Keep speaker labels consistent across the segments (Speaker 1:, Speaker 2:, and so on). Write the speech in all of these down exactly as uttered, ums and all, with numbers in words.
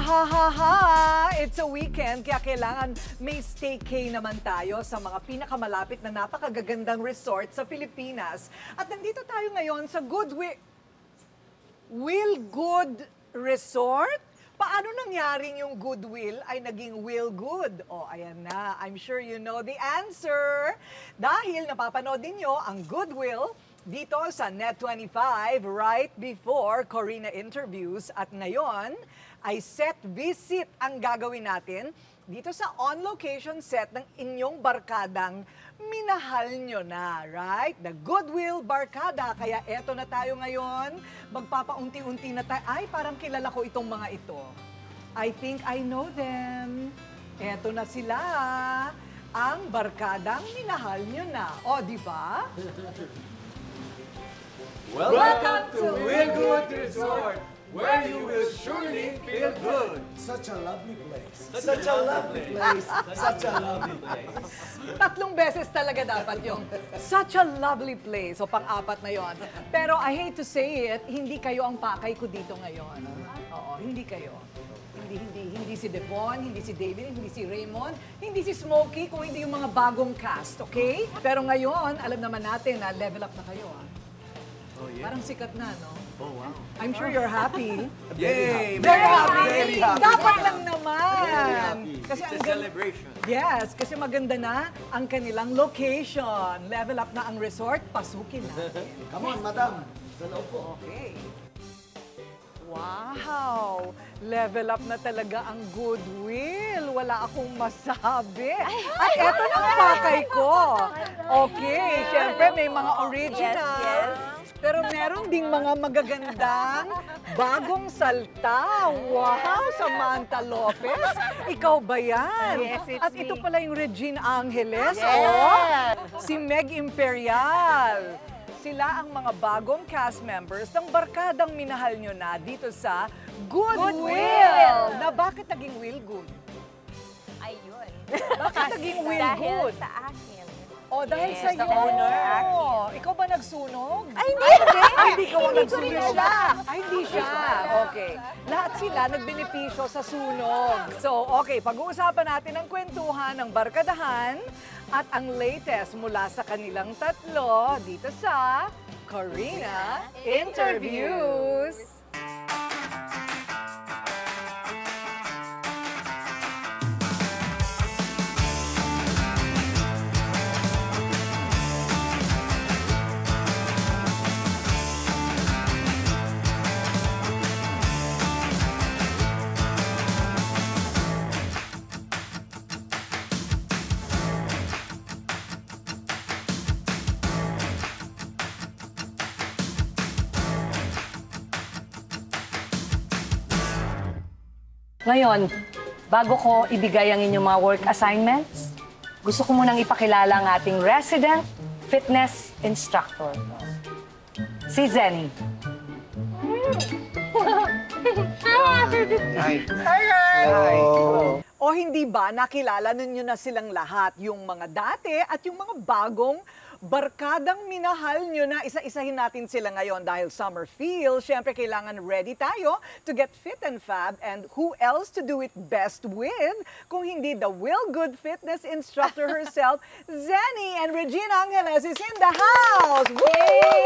Speaker 1: ha ha ha! It's a weekend, kaya kailangan may staycay naman tayo sa mga pinakamalapit na napakagagandang resort sa Pilipinas. At nandito tayo ngayon sa Goodwill... Will Good Resort? Paano nangyaring yung Goodwill ay naging Will Good? O, ayan na. I'm sure you know the answer. Dahil napapanood ninyo ang Goodwill dito sa Net twenty-five right before Corina interviews. At ngayon ay set visit ang gagawin natin dito sa on-location set ng inyong barkadang minahal nyo na, right? The Goodwill Barkada. Kaya eto na tayo ngayon. Magpapaunti-unti na tayo. Ay, parang kilala ko itong mga ito. I think I know them. Eto na sila. Ang barkadang minahal nyo na. O, di ba?
Speaker 2: Welcome, Welcome to Will Good Resort, where you will surely feel good.
Speaker 3: Such a lovely place.
Speaker 2: Such a lovely place. Such a lovely place.
Speaker 1: Tatlong beses talaga dapat yung such a lovely place. O pang-apat na yon. Pero I hate to say it, hindi kayo ang pakay ko dito ngayon. Oo, hindi kayo. Hindi, hindi, hindi si Devon, hindi si David, hindi si Raymond, hindi si Smokey, kung hindi yung mga bagong cast, okay? Pero ngayon, alam naman natin na level up na kayo, ah.
Speaker 2: Oh, yeah.
Speaker 1: Parang sikat na, no?
Speaker 2: Oh, wow.
Speaker 1: I'm sure you're happy.
Speaker 2: Yay!
Speaker 1: Very happy!
Speaker 2: Very happy.
Speaker 1: Dapat lang naman!
Speaker 2: Very happy.
Speaker 1: Kasi
Speaker 2: It's
Speaker 1: ang
Speaker 2: a
Speaker 1: gan-
Speaker 2: celebration.
Speaker 1: Yes, kasi maganda na ang kanilang location. Level up na ang resort, pasukin natin.
Speaker 3: Come on, madam. Sa loob po.
Speaker 1: Okay. Wow! Level up na talaga ang Goodwill. Wala akong masabi. At eto na ang pakay ko. Okay, syempre may mga original.
Speaker 4: Yes, yes.
Speaker 1: Pero meron ding mga magagandang bagong salta. Wow, Samantha Lopez. Ikaw ba yan?
Speaker 4: Yes, it's
Speaker 1: At
Speaker 4: me.
Speaker 1: ito pala yung Regine Angeles.
Speaker 4: Yes.
Speaker 1: Oh, si Meg Imperial. Sila ang mga bagong cast members ng barkadang minahal nyo na dito sa Goodwill.
Speaker 4: Goodwill.
Speaker 1: Na bakit naging Will Good?
Speaker 4: Ayun.
Speaker 1: Bakit naging Will
Speaker 4: Dahil
Speaker 1: Good?
Speaker 4: sa akin.
Speaker 1: O, dahil
Speaker 4: Yes,
Speaker 1: sa iyo.
Speaker 4: the owner.
Speaker 1: Ikaw ba nagsunog?
Speaker 4: Ay, hindi! Hindi!
Speaker 1: Ay, hindi ka
Speaker 4: Hindi ko
Speaker 1: nagsunog.
Speaker 4: rin alam.
Speaker 1: Ay, hindi siya. Okay. Lahat sila nagbenepisyo sa sunog. So, okay. Pag-uusapan natin ang kwentuhan ng barkadahan at ang latest mula sa kanilang tatlo dito sa Corina Interviews.
Speaker 5: Ngayon, bago ko ibigay ang inyong mga work assignments, gusto ko munang ipakilala ang ating resident fitness instructor. Si Zenny.
Speaker 2: Hi.
Speaker 1: Hi! O hindi ba nakilala ninyo na silang lahat, yung mga dati at yung mga bagong barkadang minahal nyo na isa-isahin natin sila ngayon dahil summer feel. Siyempre, kailangan ready tayo to get fit and fab. And who else to do it best with kung hindi the Will Good Fitness instructor herself, Zenny, and Regina Angeles is in the house! Yay!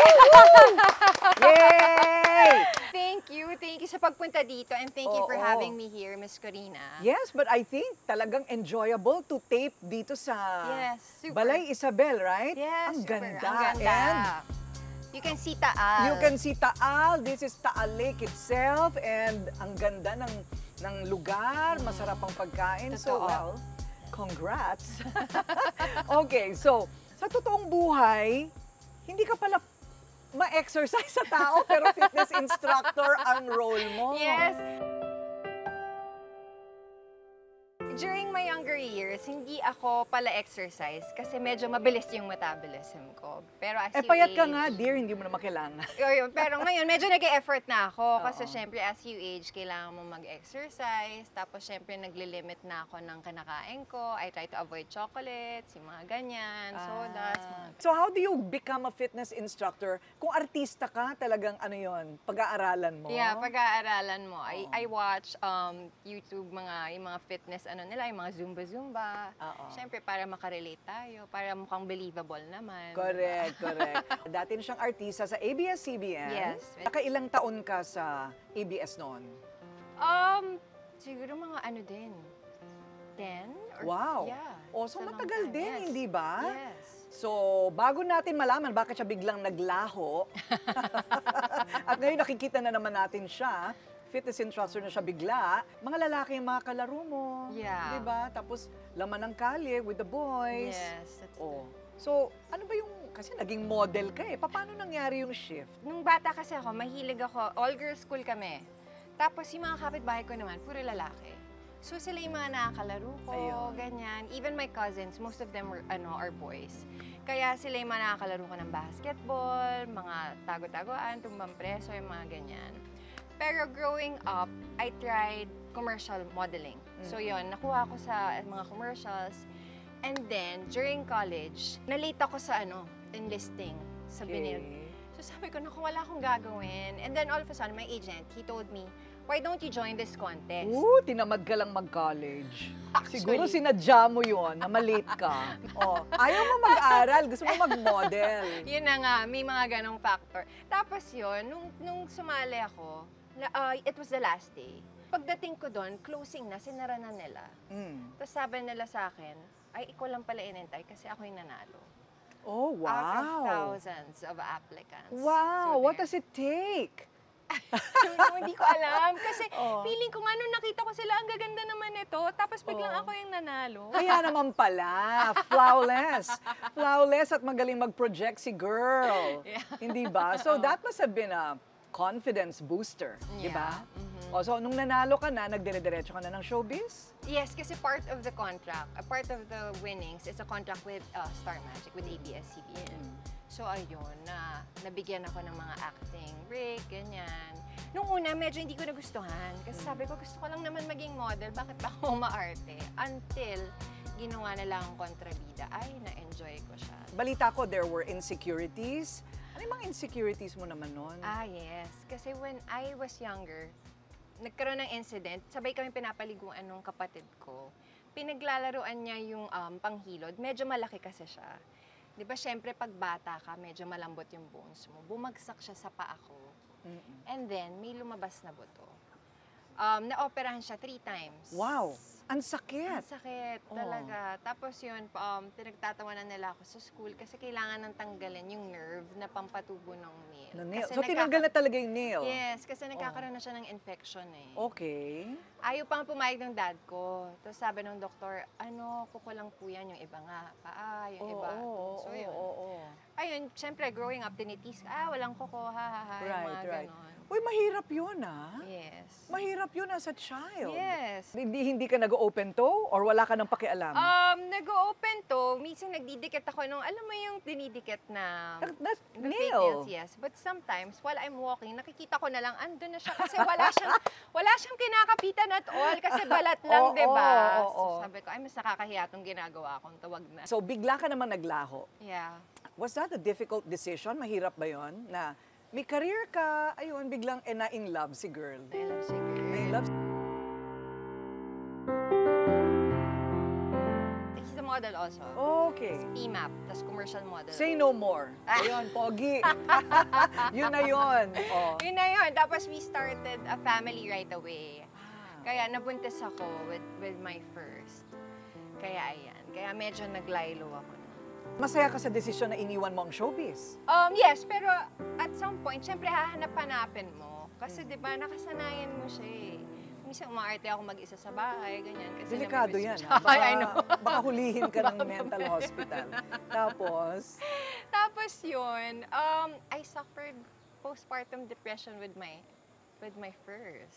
Speaker 1: Yay!
Speaker 4: Thank you. Thank you sa pagpunta dito and thank you for
Speaker 1: Oo.
Speaker 4: having me here, Miss Corina.
Speaker 1: Yes, but I think talagang enjoyable to tape dito sa
Speaker 4: Yes, super.
Speaker 1: Balay Isabel, right?
Speaker 4: Yes,
Speaker 1: Ang
Speaker 4: super.
Speaker 1: ganda.
Speaker 4: Ang ganda.
Speaker 1: And
Speaker 4: You can see Taal.
Speaker 1: you can see Taal. This is Taal Lake itself. And ang ganda ng, ng lugar. Masarap ang pagkain. So,
Speaker 4: Totoo.
Speaker 1: well, congrats. Okay, so, sa totoong buhay, hindi ka pala ma-exercise sa tao, pero fitness instructor ang role mo.
Speaker 4: Yes. During my younger years, hindi ako pala exercise kasi medyo mabilis yung metabolism ko. Pero as
Speaker 1: Eh,
Speaker 4: you
Speaker 1: payat ka
Speaker 4: age,
Speaker 1: nga, dear, hindi mo naman kailangan.
Speaker 4: Yun, yun. Pero ngayon, medyo nag-e-effort na ako. Kasi syempre, as you age, kailangan mo mag-exercise. Tapos syempre, naglilimit na ako ng kinakain ko. I try to avoid chocolates, yung mga ganyan, sodas. Mga...
Speaker 1: So how do you become a fitness instructor? Kung artista ka, talagang ano yon, pag-aaralan mo?
Speaker 4: Yeah, pag-aaralan mo. I, I watch um, YouTube, mga, yung mga fitness, ano nila, yung mga Zumba-Zumba.
Speaker 1: Oo.
Speaker 4: Syempre, para makarelate tayo, para mukhang believable naman.
Speaker 1: Correct, correct. Dati na siyang artista sa A B S C B N.
Speaker 4: Yes.
Speaker 1: Nakailang taon ka sa A B S noon?
Speaker 4: Um, siguro mga ano din, ten? Or,
Speaker 1: Wow.
Speaker 4: Yeah.
Speaker 1: O, so
Speaker 4: It's a long
Speaker 1: matagal
Speaker 4: time.
Speaker 1: din,
Speaker 4: Yes.
Speaker 1: hindi ba?
Speaker 4: Yes.
Speaker 1: So, bago natin malaman bakit siya biglang naglaho, at ngayon nakikita na naman natin siya, fitness instructor na siya bigla, mga lalaki yung mga kalaro mo.
Speaker 4: Yeah.
Speaker 1: Di ba? Tapos, laman ng kalye with the boys.
Speaker 4: Yes. That's
Speaker 1: Oh. So, ano ba yung, kasi naging model ka eh. Paano nangyari yung shift?
Speaker 4: Nung bata kasi ako, mahilig ako, all-girls school kami. Tapos yung mga kapitbahay ko naman, puro lalaki. So sila yung mga nakakalaro ko,
Speaker 1: Ayun.
Speaker 4: ganyan. Even my cousins, most of them were, ano, are boys. Kaya sila yung mga nakakalaro ko ng basketball, mga tago-tagoan, tumbang preso, yung mga ganyan. Pero growing up, I tried commercial modeling. So yun, nakuha ko sa mga commercials. And then, during college, nalate ako sa ano, enlisting sa Binil. So sabi ko, naku, wala akong gagawin. And then all of a sudden, my agent, he told me, why don't you join this contest?
Speaker 1: Oo, tinamad ka lang mag-college.
Speaker 4: Actually.
Speaker 1: Siguro sinadya mo yun, na malate ka. Oh, ayaw mo mag-aral, gusto mo mag-model.
Speaker 4: Yun na nga, may mga ganong factor. Tapos yun, nung, nung sumali ako, na, uh, it was the last day. Pagdating ko doon, closing na, sinara na nila.
Speaker 1: Mm.
Speaker 4: Tapos sabi nila sa akin, ay, ikaw lang pala inintay kasi ako yung nanalo.
Speaker 1: Oh,
Speaker 4: Out of
Speaker 1: wow.
Speaker 4: thousands of applicants.
Speaker 1: Wow,
Speaker 4: So
Speaker 1: what
Speaker 4: there.
Speaker 1: does it take?
Speaker 4: Hindi ko alam. Kasi
Speaker 1: Oh.
Speaker 4: feeling ko nga nung nakita ko sila, ang gaganda naman ito. Tapos biglang
Speaker 1: Oh.
Speaker 4: ako yung nanalo.
Speaker 1: Kaya naman pala, flawless. Flawless at magaling mag-project si girl.
Speaker 4: Yeah.
Speaker 1: Hindi ba? So that must have been a confidence booster, di ba?
Speaker 4: Yeah. Mhm.
Speaker 1: O, so nung nanalo ka na, nagdire-diretso ka na ng showbiz?
Speaker 4: Yes, kasi part of the contract, a part of the winnings is a contract with uh, Star Magic, with A B S C B N. So ayun, na nabigyan ako ng mga acting break, ganyan. Nung una, medyo hindi ko nagustuhan. Kasi sabi ko, gusto ko lang naman maging model, bakit pa ako maarte? Until ginawa na lang ang kontrabida, ay, na-enjoy ko siya.
Speaker 1: Balita ko, there were insecurities. Ano yung mga insecurities mo naman nun?
Speaker 4: Ah, yes. Kasi when I was younger, nagkaroon ng incident, sabay kami pinapaliguan nung kapatid ko. Pinaglalaroan niya yung um, panghilod. Medyo malaki kasi siya. Di ba, syempre, pag bata ka, medyo malambot yung bones mo. Bumagsak siya sa paa ko.
Speaker 1: Mm-mm.
Speaker 4: And then, may lumabas na buto. Um, na-operahan siya three times.
Speaker 1: Wow, ang
Speaker 4: Ang
Speaker 1: sakit.
Speaker 4: sakit
Speaker 1: Oo.
Speaker 4: talaga. Tapos yun, um, pinagtatawanan nila ako sa school kasi kailangan nang tanggalin yung nerve na pampatubo ng nail.
Speaker 1: Na nail.
Speaker 4: Kasi
Speaker 1: So tinanggal na talaga yung nail?
Speaker 4: Yes, kasi nagkakaroon na siya ng infection eh.
Speaker 1: Okay.
Speaker 4: Ayaw pang pumayag ng dad ko. Tapos sabi ng doktor, ano, kukulang po yan, yung iba nga, paa, yung
Speaker 1: Oo,
Speaker 4: iba.
Speaker 1: oo,
Speaker 4: so
Speaker 1: oo,
Speaker 4: yun.
Speaker 1: oo, oo.
Speaker 4: Ayun, syempre, growing up, tinitis, ah, walang kuko, ha, ha, ha, yung
Speaker 1: Right,
Speaker 4: mga
Speaker 1: right.
Speaker 4: ganon.
Speaker 1: Uy, mahirap yun ah.
Speaker 4: Yes.
Speaker 1: Mahirap yun as a child.
Speaker 4: Yes.
Speaker 1: Hindi, hindi ka nag-open toe or wala ka ng pakialam?
Speaker 4: Um, nag-open to, minsan nagdidikit ako nung, alam mo yung dinidikit na
Speaker 1: That- That's
Speaker 4: na fake
Speaker 1: nail.
Speaker 4: nails, yes. But sometimes, while I'm walking, nakikita ko na lang, andun na siya kasi wala siyang, wala siyang kinakapitan at all kasi balat lang,
Speaker 1: Oo,
Speaker 4: di ba?
Speaker 1: oo, oo.
Speaker 4: So sabi ko, ay, mas nakakahiya itong ginagawa kong tawag na.
Speaker 1: So bigla ka naman naglaho.
Speaker 4: Yeah.
Speaker 1: Was that a difficult decision? Mahirap ba yon? Na may career ka, ayun, biglang eh, na-in love si girl.
Speaker 4: I love Sigurd.
Speaker 1: Na-in love.
Speaker 4: He's a model also.
Speaker 1: Okay.
Speaker 4: P M A P, tas commercial model.
Speaker 1: Say no more. Ayun, pogi. Yun na yun. Oh.
Speaker 4: Yun na yun. Tapos we started a family right away. Kaya nabuntis ako with, with my first. Kaya ayan. Kaya medyo naglaylo ako.
Speaker 1: Masaya ka sa desisyon na iniwan mo ang showbiz.
Speaker 4: Um, yes, pero at some point, syempre hahanap-hanapin mo. Kasi di ba nakasanayan mo siya eh. Minsan umaarte ako mag-isa sa bahay, ganyan. Kasi
Speaker 1: Delikado yan.
Speaker 4: namimiss ko
Speaker 1: Ha?
Speaker 4: siya.
Speaker 1: Baka,
Speaker 4: I know.
Speaker 1: baka hulihin ka ng mental hospital. Tapos,
Speaker 4: Tapos yun, um, I suffered postpartum depression with my with my first.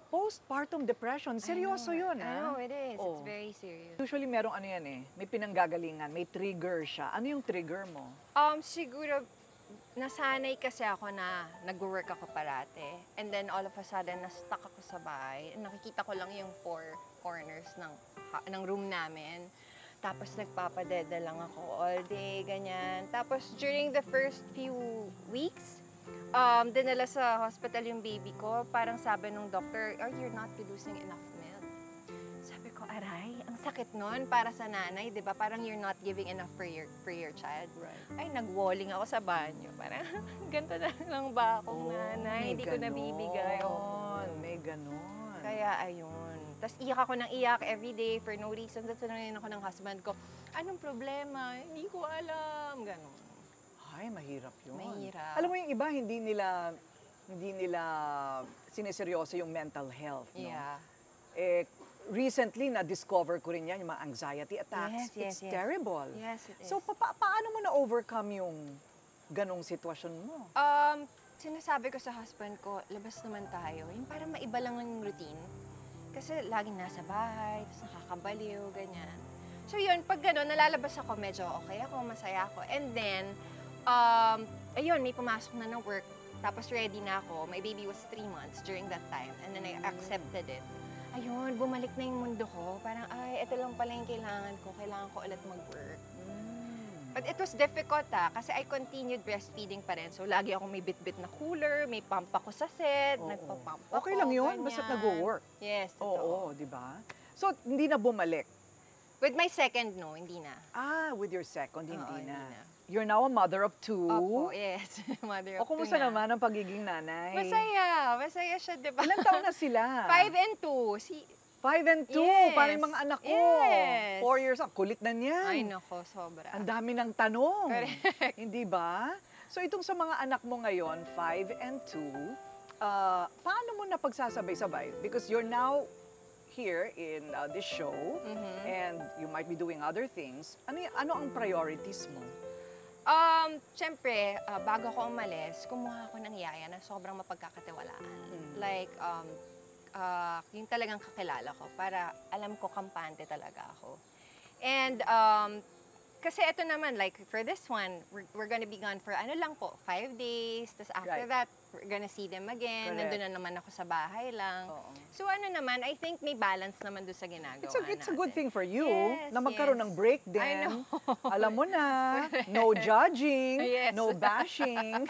Speaker 1: postpartum depression. Seryoso
Speaker 4: I know,
Speaker 1: yun,
Speaker 4: I
Speaker 1: ha?
Speaker 4: know, it is.
Speaker 1: Oh.
Speaker 4: It's very serious.
Speaker 1: Usually merong ano yan eh, may pinanggagalingan, may trigger siya. Ano yung trigger mo?
Speaker 4: Um, siguro, nasanay kasi ako na nag-work ako parate. And then all of a sudden, na-stuck ako sa bahay. Nakikita ko lang yung four corners ng, ha- ng room namin. Tapos nagpapadeda lang ako all day, ganyan. Tapos during the first few weeks, um, dinala sa hospital yung baby ko. Parang sabi nung doctor, oh, you're not producing enough milk. Sabi ko, aray, ang sakit nun para sa nanay, di ba? Parang you're not giving enough for your, for your child.
Speaker 1: Right.
Speaker 4: Ay, nag-walling ako sa banyo. Parang, ganito na lang ba akong nanay? Hindi ko nabibigay. Oh.
Speaker 1: May ganon.
Speaker 4: Kaya, ayun. Tapos iyak ako ng iyak everyday for no reason. Tapos tanongin ako ng husband ko, anong problema? Hindi ko alam. Ganon.
Speaker 1: Ay, mahirap yun.
Speaker 4: Mahirap.
Speaker 1: Alam mo yung iba, hindi nila, hindi nila sineseryoso yung mental health, no?
Speaker 4: Yeah.
Speaker 1: Eh, recently, na-discover ko rin yan, yung mga anxiety attacks.
Speaker 4: Yes, yes,
Speaker 1: It's
Speaker 4: yes.
Speaker 1: terrible.
Speaker 4: Yes, it is.
Speaker 1: So, pa- pa- paano mo na-overcome yung ganong sitwasyon mo?
Speaker 4: Um, sinasabi ko sa husband ko, labas naman tayo. Yung parang maiba lang yung routine. Kasi laging nasa bahay, tapos nakakabaliw, ganyan. So yun, pag gano'n, nalalabas ako, medyo okay ako, masaya ako. And then, um, ayun, may pumasok na ng work. Tapos ready na ako. My baby was three months during that time. And then I accepted it. Ayun, bumalik na yung mundo ko. Parang, ay, ito lang pala yung kailangan ko. Kailangan ko ulit mag-work. But it was difficult ah, kasi I continued breastfeeding pa rin. So lagi ako may bit-bit na cooler, may pump ako sa set,
Speaker 1: Oo.
Speaker 4: nagpa-pump ako.
Speaker 1: Okay lang yun,
Speaker 4: ganyan.
Speaker 1: basta't nag-work.
Speaker 4: Yes,
Speaker 1: Oo,
Speaker 4: totoo.
Speaker 1: di ba? So, hindi na bumalik.
Speaker 4: With my second, no, hindi na.
Speaker 1: Ah, with your second, hindi,
Speaker 4: Oo, hindi
Speaker 1: na.
Speaker 4: na.
Speaker 1: You're now a mother of two.
Speaker 4: Opo, yes. Mother
Speaker 1: O,
Speaker 4: of two
Speaker 1: kumusta
Speaker 4: na.
Speaker 1: naman ang pagiging nanay?
Speaker 4: Masaya, masaya siya, di ba?
Speaker 1: Ilang taon na sila?
Speaker 4: Five and two. Si,
Speaker 1: Five and two,
Speaker 4: Yes.
Speaker 1: parang yung mga anak ko.
Speaker 4: Yes.
Speaker 1: Four years old, kulit na niyan.
Speaker 4: ay nako, sobra.
Speaker 1: Ang dami ng tanong.
Speaker 4: Correct.
Speaker 1: Hindi ba? So itong sa mga anak mo ngayon, five and two, uh, paano mo na pagsasabay-sabay? Because you're now here in uh, this show,
Speaker 4: Mhm.
Speaker 1: and you might be doing other things. Ano, y- ano ang priorities mo?
Speaker 4: Um, syempre, ah, bago ako umalis, kumuha ako ng yaya na sobrang mapagkakatiwalaan.
Speaker 1: Mm.
Speaker 4: Like, um, ah, yung talagang kakilala ko para alam ko kampante talaga ako. And, um, kasi ito naman, like, for this one, we're, we're gonna be gone for ano lang po, five days. Tapos after
Speaker 1: Right.
Speaker 4: that, we're gonna see them again.
Speaker 1: Correct.
Speaker 4: Nandun na naman ako sa bahay lang.
Speaker 1: Oo.
Speaker 4: So ano naman, I think may balance naman doon sa ginagawa
Speaker 1: It's a, it's a good
Speaker 4: natin.
Speaker 1: thing for you
Speaker 4: Yes,
Speaker 1: na magkaroon
Speaker 4: yes.
Speaker 1: ng break din.
Speaker 4: I know.
Speaker 1: Alam mo na, no judging,
Speaker 4: Yes.
Speaker 1: no bashing.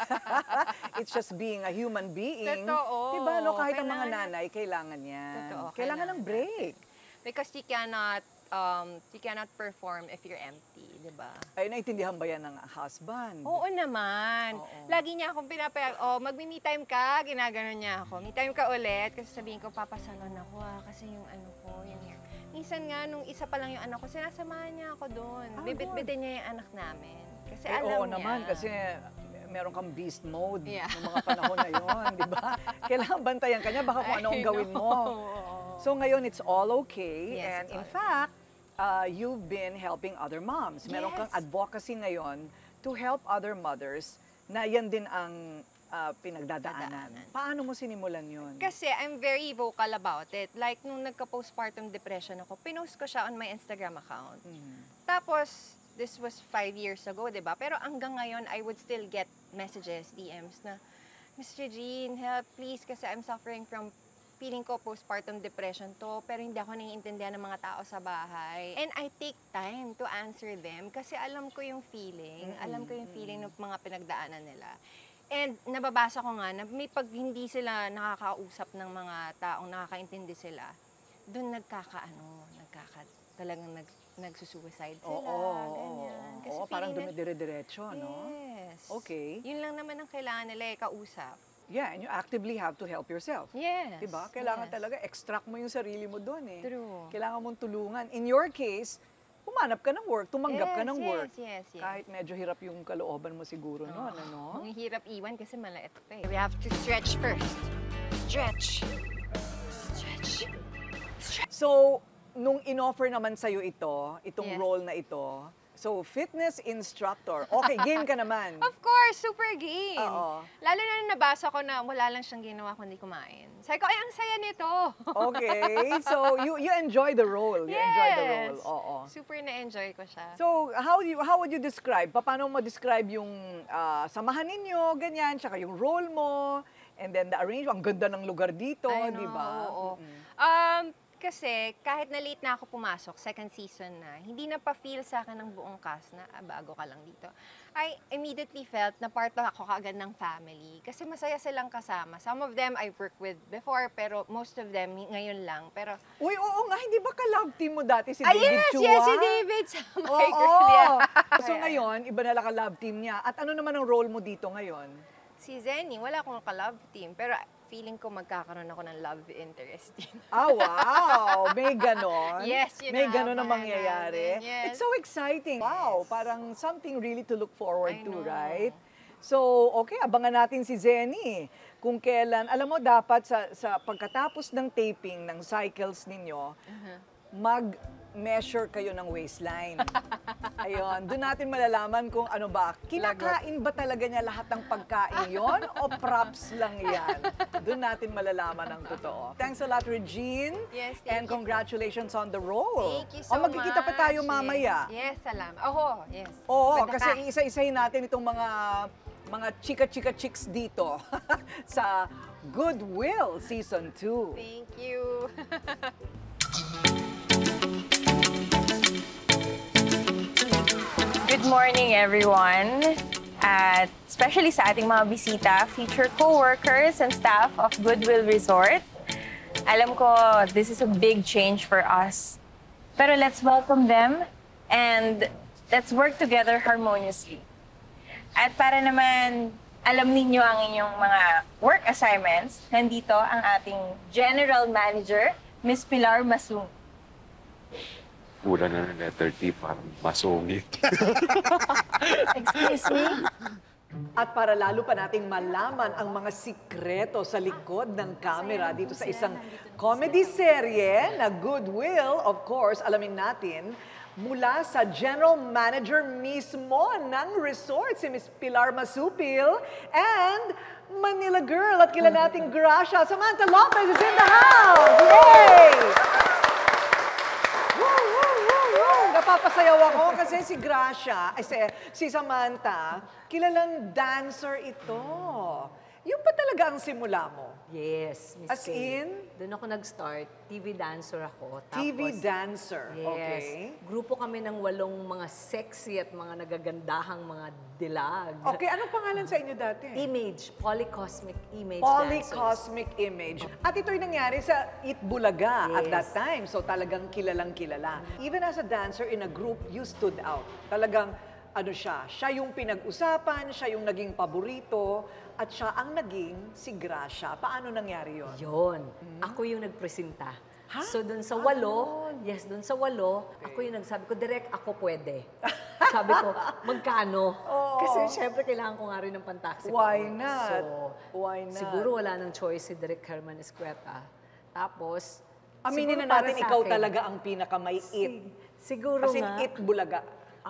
Speaker 1: It's just being a human being.
Speaker 4: Totoo.
Speaker 1: Diba, no? Kahit ang mga
Speaker 4: Kailangan-
Speaker 1: nanay, kailangan yan.
Speaker 4: Totoo,
Speaker 1: Kailangan
Speaker 4: kailangan
Speaker 1: ng break.
Speaker 4: Because you cannot, um, you cannot perform if you're empty, di ba?
Speaker 1: Ay, naintindihan ba yan ng husband?
Speaker 4: Oo naman.
Speaker 1: Oo.
Speaker 4: Lagi niya akong pinapayag, oh, mag-me time ka, ginagano niya ako. Me time ka ulit, kasi sabihin ko, papasalon ako ah, kasi yung ano ko, yung hair. Minsan nga, nung isa pa lang yung anak ko, sinasamahan niya ako doon.
Speaker 1: Ah,
Speaker 4: Bibit-bitin niya yung anak namin. Kasi
Speaker 1: Eh,
Speaker 4: alam
Speaker 1: oo
Speaker 4: niya.
Speaker 1: naman, kasi meron kang beast mode
Speaker 4: Yeah.
Speaker 1: ng mga panahon na yon, di ba? Kailangan bantayan ka niya, baka kung ano ang
Speaker 4: I
Speaker 1: gawin mo.
Speaker 4: know.
Speaker 1: So ngayon, it's all okay.
Speaker 4: Yes,
Speaker 1: and
Speaker 4: it's
Speaker 1: in
Speaker 4: all
Speaker 1: fact, uh, you've been helping other moms. Meron kang
Speaker 4: Yes.
Speaker 1: advocacy ngayon to help other mothers na yan din ang uh, pinagdadaanan.
Speaker 4: Dadaanan.
Speaker 1: Paano mo sinimulan yun?
Speaker 4: Kasi I'm very vocal about it. Like, nung nagka-postpartum depression ako, pinost ko siya on my Instagram account.
Speaker 1: Mhm.
Speaker 4: Tapos, this was five years ago, di ba? Pero hanggang ngayon, I would still get messages, D Ms na, Miss Regine, help please kasi I'm suffering from feeling ko postpartum depression to, pero hindi ako naiintindihan ng mga tao sa bahay. And I take time to answer them kasi alam ko yung feeling,
Speaker 1: Mm-mm,
Speaker 4: alam ko yung feeling ng mga pinagdaanan nila. And nababasa ko nga na may pag hindi sila nakakausap ng mga taong nakakaintindi sila, doon nagkakaano, nagkaka, talagang nag, nagsusuicide sila,
Speaker 1: Oo, oo,
Speaker 4: ganyan. Kasi
Speaker 1: oo, parang
Speaker 4: feeling nila-
Speaker 1: dumidire-diretso, no?
Speaker 4: Yes.
Speaker 1: Okay.
Speaker 4: Yun lang naman ang kailangan nila eh, kausap.
Speaker 1: Yeah, and you actively have to help yourself.
Speaker 4: Yes.
Speaker 1: Diba? Kailangan
Speaker 4: yes.
Speaker 1: talaga, extract mo yung sarili mo doon eh.
Speaker 4: True.
Speaker 1: Kailangan mong tulungan. In your case, humanap ka ng work, tumanggap ka
Speaker 4: Yes,
Speaker 1: ng
Speaker 4: yes,
Speaker 1: work.
Speaker 4: yes, yes.
Speaker 1: Kahit medyo hirap yung kalooban mo siguro noon, ano?
Speaker 4: Ang hirap iwan kasi malait pa eh. We have to stretch first. Stretch. Stretch.
Speaker 1: So, nung in-offer naman sa'yo ito, itong
Speaker 4: Yes.
Speaker 1: role na ito, So, fitness instructor. Okay, game ka naman.
Speaker 4: Of course, super game.
Speaker 1: Oo.
Speaker 4: Lalo na nung nabasa ko na wala lang siyang ginawa kundi kumain. Sabi ko, ay, ang saya nito.
Speaker 1: Okay, so you you enjoy the role. You enjoy the role. Oo.
Speaker 4: Super na-enjoy ko siya.
Speaker 1: So, how do you how would you describe? Paano mo describe yung ah, samahan ninyo, ganyan, tsaka yung role mo, and then the arrangement, ang ganda ng lugar dito,
Speaker 4: I
Speaker 1: di
Speaker 4: know,
Speaker 1: ba?
Speaker 4: oo.
Speaker 1: Mm-mm.
Speaker 4: Um, kasi kahit na late na ako pumasok, second season na, hindi na pa-feel sa akin ng buong cast na ah, bago ka lang dito. I immediately felt na part ako kaagad ng family. Kasi masaya silang kasama. Some of them I've worked with before, pero most of them ngayon lang. Pero,
Speaker 1: Uy, oo nga, hindi ba ka-love team mo dati si
Speaker 4: ah,
Speaker 1: David
Speaker 4: yes,
Speaker 1: Chua?
Speaker 4: yes, si David sa my
Speaker 1: Oo.
Speaker 4: girl. Yeah.
Speaker 1: So ngayon, iba na lang ka-love team niya. At ano naman ang role mo dito ngayon?
Speaker 4: Si Zenny, wala akong ka-love team. Pero feeling ko magkakaroon ako ng love interest din.
Speaker 1: Ah, wow! May ganon?
Speaker 4: Yes, yun
Speaker 1: May
Speaker 4: ang
Speaker 1: ganon na
Speaker 4: abangan
Speaker 1: mangyayari?
Speaker 4: natin, yes.
Speaker 1: It's so exciting. Wow, parang something really to look forward
Speaker 4: I
Speaker 1: to,
Speaker 4: know.
Speaker 1: right? So, okay, abangan natin si Zenny. Kung kailan, alam mo, dapat sa, sa pagkatapos ng taping ng cycles ninyo,
Speaker 4: Uh-huh.
Speaker 1: mag-measure kayo ng waistline. Ayun, doon natin malalaman kung ano ba, kinakain ba talaga niya lahat ng pagkain yon o props lang yan? Doon natin malalaman ang totoo. Thanks a lot, Regine.
Speaker 4: Yes, thank
Speaker 1: And
Speaker 4: you.
Speaker 1: congratulations on the role.
Speaker 4: Thank you so
Speaker 1: o, magkikita pa tayo
Speaker 4: much.
Speaker 1: mamaya.
Speaker 4: Yes, yes salamat. Oh, yes.
Speaker 1: Oo,
Speaker 4: Punta
Speaker 1: kasi
Speaker 4: ka.
Speaker 1: isa-isahin natin itong mga mga chika-chika chicks dito sa Goodwill Season two.
Speaker 4: Thank you.
Speaker 6: Good morning, everyone. At especially sa ating mga bisita, future co-workers and staff of Goodwill Resort. Alam ko, this is a big change for us. Pero let's welcome them and let's work together harmoniously. At para naman alam ninyo ang inyong mga work assignments, nandito ang ating General Manager, Miss Pilar Masung.
Speaker 7: Wala na ng letter T, parang masungit.
Speaker 6: Excuse me?
Speaker 1: At para lalo pa nating malaman ang mga sikreto sa likod ng camera dito sa isang comedy serye na Goodwill, of course, alamin natin mula sa General Manager mismo ng resort, si Miss Pilar Masupil, and Manila Girl at kilala nating Gracia. Samantha Lopez is in the house! Yay! Woo, woo, woo, woo! Napapasayaw ako kasi si Gracia, ay si, si Samantha, kilalang dancer ito. Yung pa talaga ang simula mo?
Speaker 5: Yes, Miss
Speaker 1: As
Speaker 5: Kay.
Speaker 1: in?
Speaker 5: Doon ako nag-start. T V dancer ako.
Speaker 1: T V
Speaker 5: Tapos,
Speaker 1: dancer,
Speaker 5: Yes.
Speaker 1: okay.
Speaker 5: Grupo kami ng walong mga sexy at mga nagagandahang mga dilag.
Speaker 1: Okay, anong pangalan sa inyo dati?
Speaker 5: Image, Polycosmic Image Dancers.
Speaker 1: Polycosmic Image. At ito'y nangyari sa Itbulaga at
Speaker 5: Yes.
Speaker 1: that time. So talagang kilalang kilala. Even as a dancer in a group, you stood out. Talagang ano siya, siya yung pinag-usapan, siya yung naging paborito, at siya ang naging si Gracia. Paano nangyari yon?
Speaker 5: Yun. Ako yung nagpresenta. So doon sa walo, yes, doon sa walo, ako yung nagsabi ko, direct ako pwede. Sabi ko, magkano? Kasi syempre kailangan ko nga rin ng pantaksi.
Speaker 1: Why
Speaker 5: ko.
Speaker 1: not?
Speaker 5: So,
Speaker 1: Why not?
Speaker 5: siguro wala nang choice si Direk Herman Escueta. Tapos,
Speaker 1: Aminin
Speaker 5: siguro
Speaker 1: na
Speaker 5: para
Speaker 1: natin,
Speaker 5: sa
Speaker 1: ikaw
Speaker 5: akin,
Speaker 1: talaga ang pinakamay-it.
Speaker 5: sig- siguro
Speaker 1: Kasi
Speaker 5: nga,
Speaker 1: Itbulaga.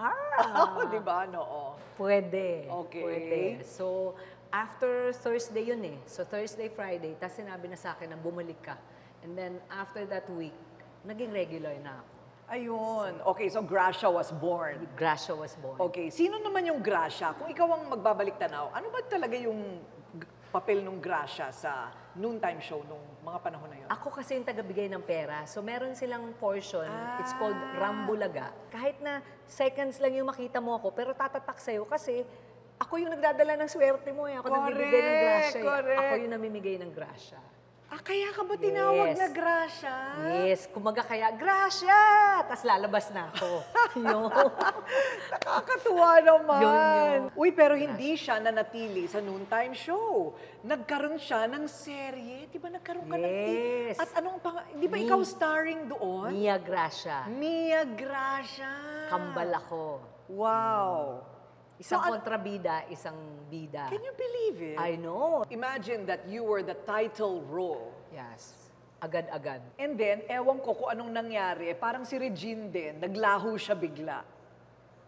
Speaker 5: ah,
Speaker 1: Di ba? No.
Speaker 5: pwede.
Speaker 1: Okay.
Speaker 5: Pwede. So, after Thursday yun eh. So, Thursday, Friday, tapos sinabi na sa akin na bumalik ka. And then, after that week, naging regular na ako.
Speaker 1: Ayun. Okay, so Gracia was born.
Speaker 5: Gracia was born.
Speaker 1: Okay, sino naman yung Gracia? Kung ikaw ang magbabalik tanaw, ano ba talaga yung g- papel ng Gracia sa noontime show nung mga panahon na yun?
Speaker 5: Ako kasi yung tagabigay ng pera. So, meron silang portion. It's called Rambulaga. Kahit na seconds lang yung makita mo ako, pero tatatak sa'yo kasi ako yung nagdadala ng swerte mo. Eh. Ako
Speaker 1: Correct,
Speaker 5: nagbibigay ng grasya. Eh.
Speaker 1: correct.
Speaker 5: Ako yung namimigay ng grasya.
Speaker 1: Ah, kaya ka ba tinawag
Speaker 5: Yes.
Speaker 1: na Gracia?
Speaker 5: Yes, kumaga kaya, grasya! Tapos lalabas na ako. Yun.
Speaker 1: Nakakatuwa naman.
Speaker 5: Yun, yun.
Speaker 1: Uy, pero hindi siya nanatili sa noontime show. Nagkaroon siya ng serye. Di ba nagkaroon ka ng...
Speaker 5: Yes.
Speaker 1: At anong pang... Di ba
Speaker 5: Mi-
Speaker 1: ikaw starring doon?
Speaker 5: Mia Gracia.
Speaker 1: Mia Gracia.
Speaker 5: Kambal ako.
Speaker 1: Wow.
Speaker 5: Isang
Speaker 1: So, at-
Speaker 5: kontrabida, isang bida.
Speaker 1: Can you believe it?
Speaker 5: I know.
Speaker 1: Imagine that you were the title role.
Speaker 5: Yes. Agad-agad.
Speaker 1: And then, ewan ko kung anong nangyari. Parang si Regine din, naglaho siya bigla.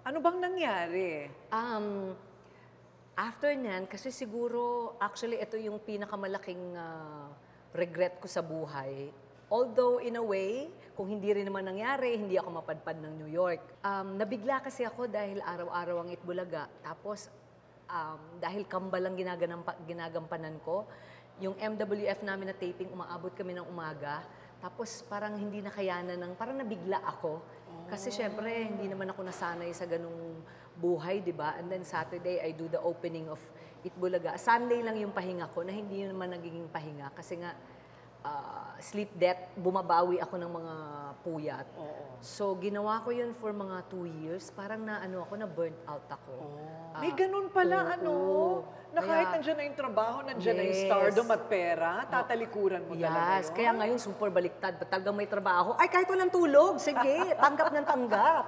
Speaker 1: Ano bang nangyari?
Speaker 5: Um, after nyan, kasi siguro, actually, ito yung pinakamalaking ah, regret ko sa buhay. Although, in a way, kung hindi rin naman nangyari, hindi ako mapadpad ng New York. Um, nabigla kasi ako dahil araw-araw ang Itbulaga. Tapos, um, dahil kambal ang ginaganampa, ginagampanan ko, yung M W F namin na taping, umaabot kami ng umaga. Tapos parang hindi nakayanan ng, parang nabigla ako. Kasi syempre, hindi naman ako nasanay sa ganung buhay, di ba? And then Saturday, I do the opening of Itbulaga. Sunday lang yung pahinga ko, na hindi yun naman nagiging pahinga. Kasi nga, uh, sleep debt, bumabawi ako ng mga puyat.
Speaker 1: Oo.
Speaker 5: So, ginawa ko yun for mga two years. Parang na, ano ako, na burnt out ako. Ah,
Speaker 1: May ganun pala,
Speaker 5: oo.
Speaker 1: ano, na kahit
Speaker 5: Kaya-
Speaker 1: nandiyan na yung trabaho, nandiyan na yung
Speaker 5: Yes.
Speaker 1: stardom at pera, tatalikuran mo talaga
Speaker 5: Yes,
Speaker 1: yun.
Speaker 5: kaya ngayon super baliktad. Pag talagang may trabaho, ay kahit walang tulog, sige, tanggap ng tanggap.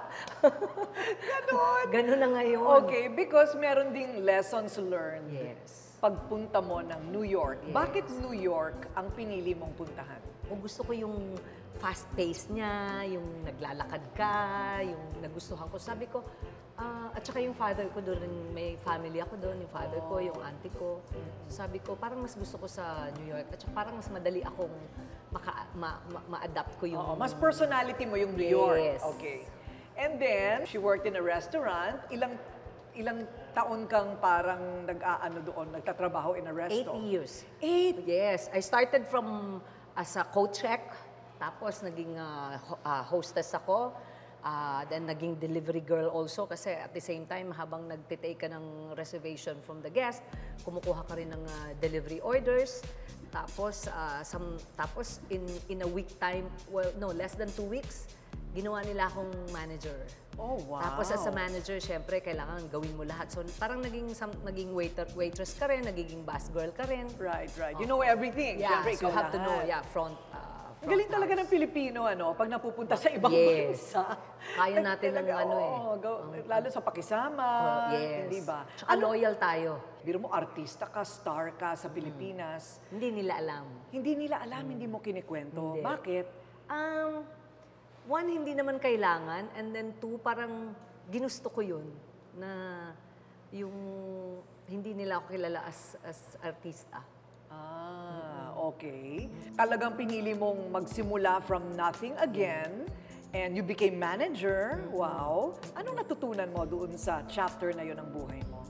Speaker 1: Ganon.
Speaker 5: Ganun na ngayon.
Speaker 1: Okay, because meron ding lessons learned.
Speaker 5: Yes.
Speaker 1: Pagpunta mo ng New York. Bakit New York ang pinili mong puntahan?
Speaker 5: O gusto ko yung fast pace niya, yung naglalakad ka, yung nagustuhan ko. Sabi ko, ah, at saka yung father ko doon, may family ako doon, yung father ko, yung auntie ko. Sabi ko, parang mas gusto ko sa New York. At saka parang mas madali akong maka, ma, ma, ma-adapt ko yung...
Speaker 1: Oo, mas personality mo yung New York.
Speaker 5: Yes.
Speaker 1: Okay. And then, she worked in a restaurant. Ilang ilang taon kang parang nag-aano doon, nagtatrabaho in a
Speaker 5: Eight
Speaker 1: resto?
Speaker 5: years.
Speaker 1: Eight?
Speaker 5: Yes. I started from as a co-check, tapos naging ah, ho- ah, hostess ako, ah, then naging delivery girl also kasi at the same time, habang nagtitake ka ng reservation from the guest, kumukuha ka rin ng ah, delivery orders. Tapos, ah, some, tapos in, in a week time, well, no, less than two weeks, ginawa nila akong manager.
Speaker 1: Oh, wow.
Speaker 5: Tapos as a manager, syempre, kailangan gawin mo lahat. So parang naging, some, naging waiter, waitress ka rin, nagiging bus girl ka rin.
Speaker 1: Right, right. You know everything.
Speaker 5: Yeah,
Speaker 1: Siyempre,
Speaker 5: so
Speaker 1: ikaw
Speaker 5: you have to know,
Speaker 1: lahat.
Speaker 5: yeah, front, uh,
Speaker 1: Ang galing
Speaker 5: front
Speaker 1: talaga ng
Speaker 5: house.
Speaker 1: Pilipino, ano, pag napupunta sa ibang
Speaker 5: Yes.
Speaker 1: bansa.
Speaker 5: Kaya natin ng
Speaker 1: Talaga,
Speaker 5: ano eh.
Speaker 1: oo, go- lalo sa pakisama,
Speaker 5: Oh, yes.
Speaker 1: hindi ba?
Speaker 5: Tsaka loyal tayo.
Speaker 1: Biro mo, artista ka, star ka sa Pilipinas.
Speaker 5: Hindi nila alam.
Speaker 1: Hindi nila alam, hindi mo kinikwento.
Speaker 5: Hindi.
Speaker 1: Bakit?
Speaker 5: Um, one, hindi naman kailangan. And then two, parang ginusto ko yun. Na yung hindi nila ako kilala as, as artista.
Speaker 1: Ah, okay. Talagang pinili mong magsimula from nothing again and you became manager. Wow. Anong natutunan mo doon sa chapter na yun ng buhay mo?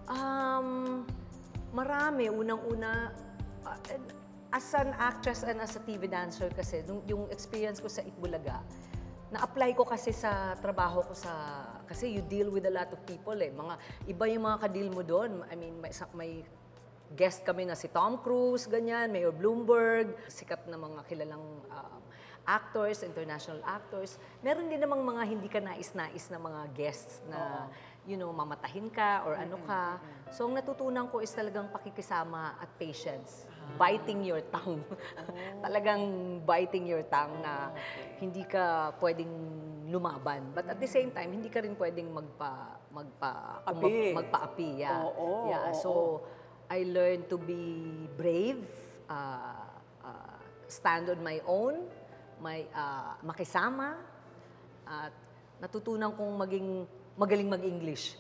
Speaker 5: Um, marami. Unang-una, uh, as an actress and as a T V dancer kasi, nung, yung experience ko sa Itbulaga, na-apply ko kasi sa trabaho ko sa... Kasi you deal with a lot of people eh. Mga, iba yung mga ka-deal mo doon. I mean, may, sa- may guest kami na si Tom Cruise, ganyan, Mayor Bloomberg, sikat na mga kilalang um, actors, international actors. Meron din namang mga hindi ka nais-nais na mga guests na, you know, mamatahin ka or ano ka. So, ang natutunan ko is talagang pakikisama at patience. Biting your tongue. Talagang biting your tongue na hindi ka pwedeng lumaban. But at the same time, hindi ka rin pwedeng magpa, magpa,
Speaker 1: Api.
Speaker 5: mag- magpa-api. Yeah.
Speaker 1: Oo,
Speaker 5: yeah.
Speaker 1: oo,
Speaker 5: So, I learned to be brave, uh, uh, stand on my own, may, uh, makisama, at natutunan kong maging magaling mag-English.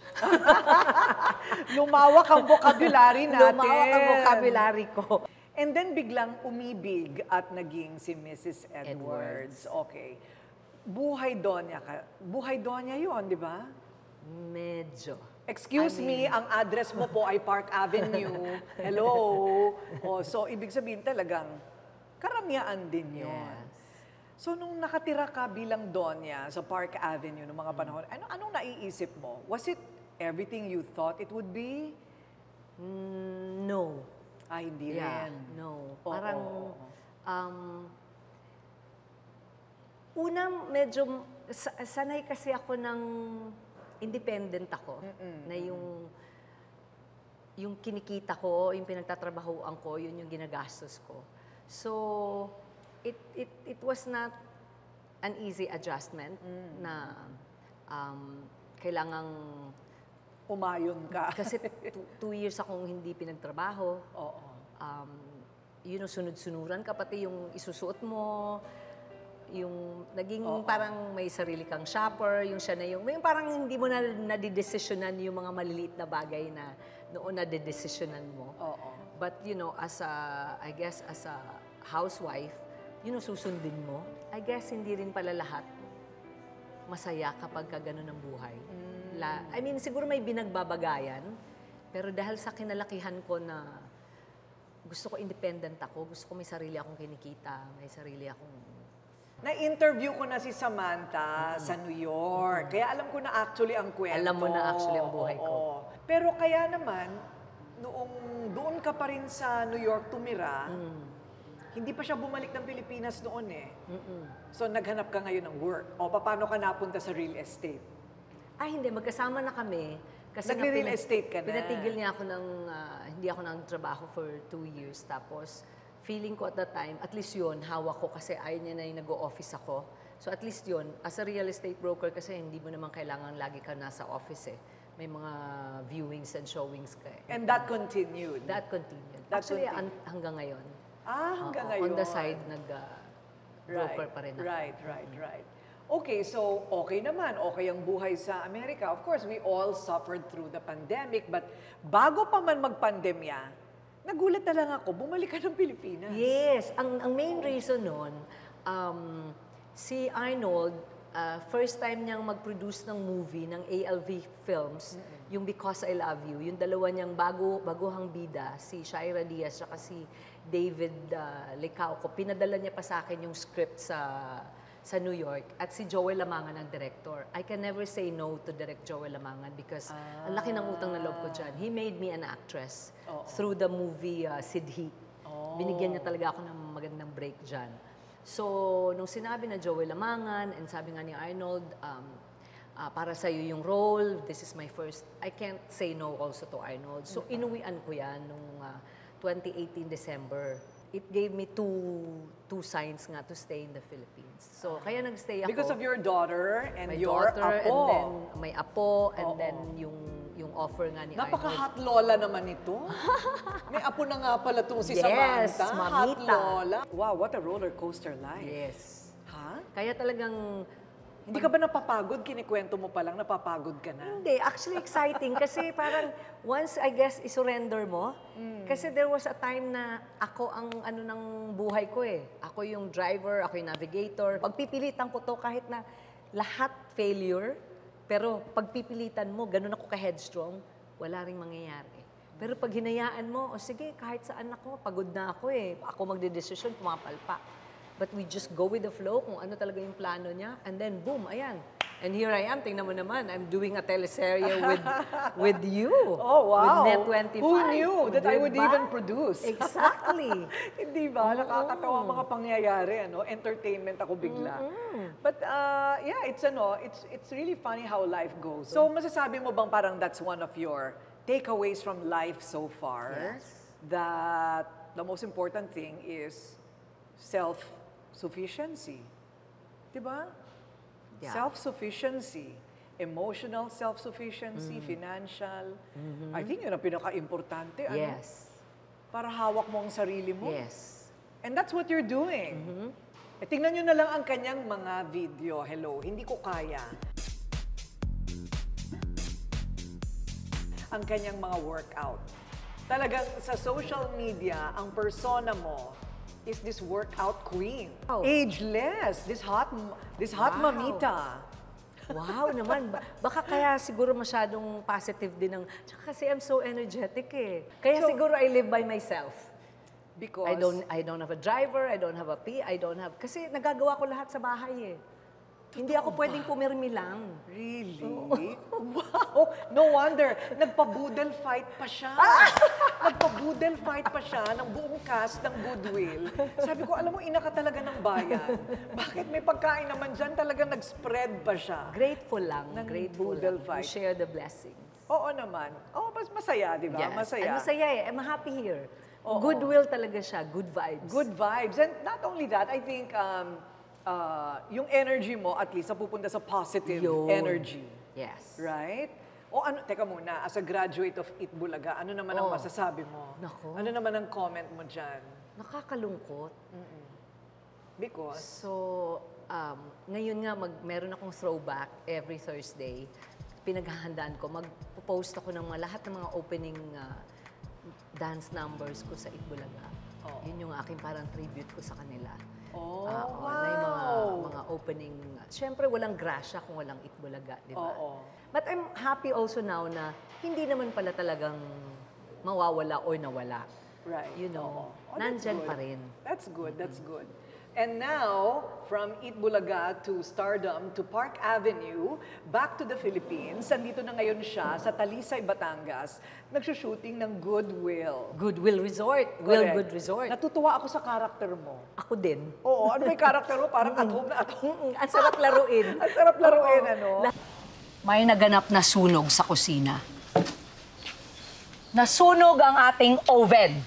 Speaker 1: Lumawak ang vocabulary natin.
Speaker 5: Lumawak ang vocabulary ko.
Speaker 1: And then biglang umibig at naging si Missus Edwards.
Speaker 5: Edwards.
Speaker 1: Okay. Buhay Donya ka. Buhay Donya yun, di ba?
Speaker 5: Medyo.
Speaker 1: Excuse
Speaker 5: I
Speaker 1: me,
Speaker 5: mean-
Speaker 1: ang address mo po ay Park Avenue. Hello. Oh, so, ibig sabihin talagang karamyaan din yun.
Speaker 5: Yes.
Speaker 1: So, nung nakatira ka bilang Donya sa Park Avenue noong mga panahon, ano, anong naiisip mo? Was it everything you thought it would be?
Speaker 5: Mm, no.
Speaker 1: Ah, hindi
Speaker 5: Yeah,
Speaker 1: rin.
Speaker 5: no.
Speaker 1: Oo,
Speaker 5: Parang,
Speaker 1: oo, oo.
Speaker 5: um, una, medyo, sa- sanay kasi ako ng independent ako. Na yung, yung kinikita ko, yung pinagtatrabahoan ko, yun yung ginagastos ko. So, it, it, it was not an easy adjustment na um, kailangang
Speaker 1: Umayon ka.
Speaker 5: kasi two, two years akong hindi pinagtrabaho.
Speaker 1: Oo.
Speaker 5: Um, you know, sunod-sunuran ka, pati yung isusuot mo. yung naging parang may sarili kang shopper, yung siya na yung, yung parang hindi mo na nadidesisyonan yung mga maliliit na bagay na noon nadidesisyonan mo.
Speaker 1: Oo.
Speaker 5: But you know, as a, I guess as a housewife, you know, susundin mo. I guess hindi rin pala lahat masaya kapag ka ganun ang buhay. La, I mean, siguro may binagbabagayan, pero dahil sa kinalakihan ko na gusto ko independent ako, gusto ko may sarili akong kinikita, may sarili akong...
Speaker 1: Na-interview ko na si Samantha sa New York. Kaya alam ko na actually ang kwento.
Speaker 5: Alam mo na actually ang buhay ko.
Speaker 1: Oo. Pero kaya naman, noong doon ka pa rin sa New York tumira, hindi pa siya bumalik ng Pilipinas noon eh. So naghanap ka ngayon ng work. O paano ka napunta sa real estate?
Speaker 5: Ay, hindi. Magkasama na kami. Kasi nga
Speaker 1: Nagre-real
Speaker 5: pinat-
Speaker 1: estate ka na.
Speaker 5: Pinatigil niya ako ng, ah, hindi ako nang trabaho for two years. Tapos, feeling ko at that time, at least yun, hawak ko kasi ayaw niya na yung nag-o-office ako. So at least yun, as a real estate broker kasi hindi mo naman kailangan lagi ka nasa office eh. May mga viewings and showings ka eh.
Speaker 1: And that continued.
Speaker 5: That continued.
Speaker 1: That
Speaker 5: Actually,
Speaker 1: continued.
Speaker 5: an- hanggang ngayon.
Speaker 1: ah, hanggang
Speaker 5: Oo,
Speaker 1: ngayon.
Speaker 5: On the side, nag-broker
Speaker 1: right,
Speaker 5: pa rin ako.
Speaker 1: Right, right, right. Okay, so okay naman. Okay ang buhay sa Amerika. Of course, we all suffered through the pandemic. But bago pa man magpandemya, nagulat na lang ako, bumalik ka ng Pilipinas.
Speaker 5: Yes. Ang, ang main reason nun, um, si Arnold, uh, first time niyang mag-produce ng movie ng A L V Films, yung Because I Love You, yung dalawa niyang bago, baguhang bida, si Shaira Diaz at si David uh, Licauco, pinadala niya pa sa akin yung script sa sa New York at si Joel Lamangan ang director. I can never say no to direct Joel Lamangan because ang laki ng utang na loob ko dyan. He made me an actress through the movie uh, Sidhi. Binigyan niya talaga ako ng magandang break dyan. So, nung sinabi na Joel Lamangan, and sabi nga ni Arnold, um, uh, para sa'yo yung role, this is my first, I can't say no also to Arnold. So, inuwian ko yan nung uh, twenty eighteen December. It gave me two two signs nga to stay in the Philippines. So, kaya nagstay ako.
Speaker 1: Because of your daughter and
Speaker 5: my
Speaker 1: your
Speaker 5: daughter,
Speaker 1: apo.
Speaker 5: and then may apo, and
Speaker 1: Oo.
Speaker 5: then yung yung offer nga ni Arnold.
Speaker 1: Napaka-hot lola naman ito. May apo na nga pala itong si
Speaker 5: Yes,
Speaker 1: Samantha. Hot
Speaker 5: mamita.
Speaker 1: lola. Wow, what a roller coaster life.
Speaker 5: Yes.
Speaker 1: Ha?
Speaker 5: Kaya talagang
Speaker 1: Hindi ka ba napapagod? Kinikwento mo pa lang, napapagod ka na?
Speaker 5: Hindi, actually exciting kasi parang once I guess isurrender mo, kasi there was a time na ako ang ano ng buhay ko eh. Ako yung driver, ako yung navigator. Pagpipilitan ko to kahit na lahat failure, pero pagpipilitan mo, ganun ako ka-headstrong, wala ring mangyayari. Pero pag hinayaan mo, o sige, kahit saan ako, pagod na ako eh. Ako magdedesisyon, pumapalpa. But we just go with the flow kung ano talaga yung plano niya. And then, boom, ayan. And here I am, tingnan mo naman, I'm doing a teleserye with with you.
Speaker 1: Oh, wow.
Speaker 5: With Net twenty-five.
Speaker 1: Who knew that I would
Speaker 5: Diba?
Speaker 1: even produce?
Speaker 5: Exactly.
Speaker 1: Hindi ba? Nakakatawa ang mga pangyayari, ano? Entertainment ako bigla. But uh, yeah, it's ano, it's it's really funny how life goes. So masasabi mo bang parang that's one of your takeaways from life so far?
Speaker 5: Yes.
Speaker 1: That the most important thing is self-sufficiency. Diba?
Speaker 5: Yeah.
Speaker 1: Self-sufficiency. Emotional self-sufficiency, financial. I think yun ang pinaka-importante. Ano?
Speaker 5: Yes.
Speaker 1: Para hawak mo ang sarili mo.
Speaker 5: Yes.
Speaker 1: And that's what you're doing. Eh, tingnan nyo na lang ang kanyang mga video. Hello, hindi ko kaya. Ang kanyang mga workout. Talagang sa social media, ang persona mo is this workout queen.
Speaker 5: Oh.
Speaker 1: Ageless. This hot, this hot
Speaker 5: Wow.
Speaker 1: mamita.
Speaker 5: Wow naman. Ba- Baka kaya siguro masyadong positive din ng... Tsaka kasi I'm so energetic eh. Kaya
Speaker 1: So-
Speaker 5: siguro I live by myself.
Speaker 1: Because
Speaker 5: I don't I don't have a driver, I don't have a P, I don't have... Kasi nagagawa ko lahat sa bahay eh. Hindi ako pwedeng pumirmi lang.
Speaker 1: Really? Wow! No wonder. Nagpa-boodle fight pa siya. Nagpa-boodle fight pa siya ng buong cast ng Goodwill. Sabi ko, alam mo, ina ka talaga ng bayan. Bakit may pagkain naman dyan? Talaga nag-spread pa siya.
Speaker 5: Grateful lang.
Speaker 1: Ng
Speaker 5: Grateful
Speaker 1: boodle
Speaker 5: lang.
Speaker 1: fight.
Speaker 5: To share the blessings.
Speaker 1: Oo naman. Oo, mas masaya, di ba?
Speaker 5: Yes.
Speaker 1: Masaya.
Speaker 5: I'm masaya eh. I'm happy here.
Speaker 1: Oo.
Speaker 5: Goodwill talaga siya. Good vibes.
Speaker 1: Good vibes. And not only that, I think um, uh, yung energy mo, at least, napupunta sa positive
Speaker 5: Yun.
Speaker 1: energy.
Speaker 5: Yes.
Speaker 1: Right? O ano, teka muna, as a graduate of Itbulaga, ano naman ang
Speaker 5: Oh.
Speaker 1: masasabi mo?
Speaker 5: Nako.
Speaker 1: Ano naman ang comment mo dyan?
Speaker 5: Nakakalungkot.
Speaker 1: Because,
Speaker 5: So, um, ngayon nga, mag, meron akong throwback every Thursday. Pinaghahandaan ko, mag-post ako ng mga, lahat ng mga opening uh, dance numbers ko sa Itbulaga.
Speaker 1: Oo.
Speaker 5: Yun yung aking parang tribute ko sa kanila.
Speaker 1: Oh,
Speaker 5: Ah, oo,
Speaker 1: wow!
Speaker 5: na yung mga, mga opening, siyempre walang grasya kung walang Itbulaga, di ba?
Speaker 1: Oo.
Speaker 5: But I'm happy also now na hindi naman pala talagang mawawala or nawala.
Speaker 1: Right.
Speaker 5: You know,
Speaker 1: Oo. Oh, that's
Speaker 5: nandyan
Speaker 1: good.
Speaker 5: pa rin.
Speaker 1: That's good, that's good. And now, from Itbulaga to Stardom to Park Avenue, back to the Philippines, andito na ngayon siya sa Talisay, Batangas, nagsushooting ng Goodwill.
Speaker 5: Goodwill Resort. Will
Speaker 1: Correct.
Speaker 5: Good Resort.
Speaker 1: Natutuwa ako sa karakter mo.
Speaker 5: Ako din.
Speaker 1: Oo, ano may karakter mo? Parang at home na at home.
Speaker 5: Ang sarap laruin.
Speaker 1: Ang sarap laruin, ano?
Speaker 5: May naganap na sunog sa kusina. Nasunog ang ating oven.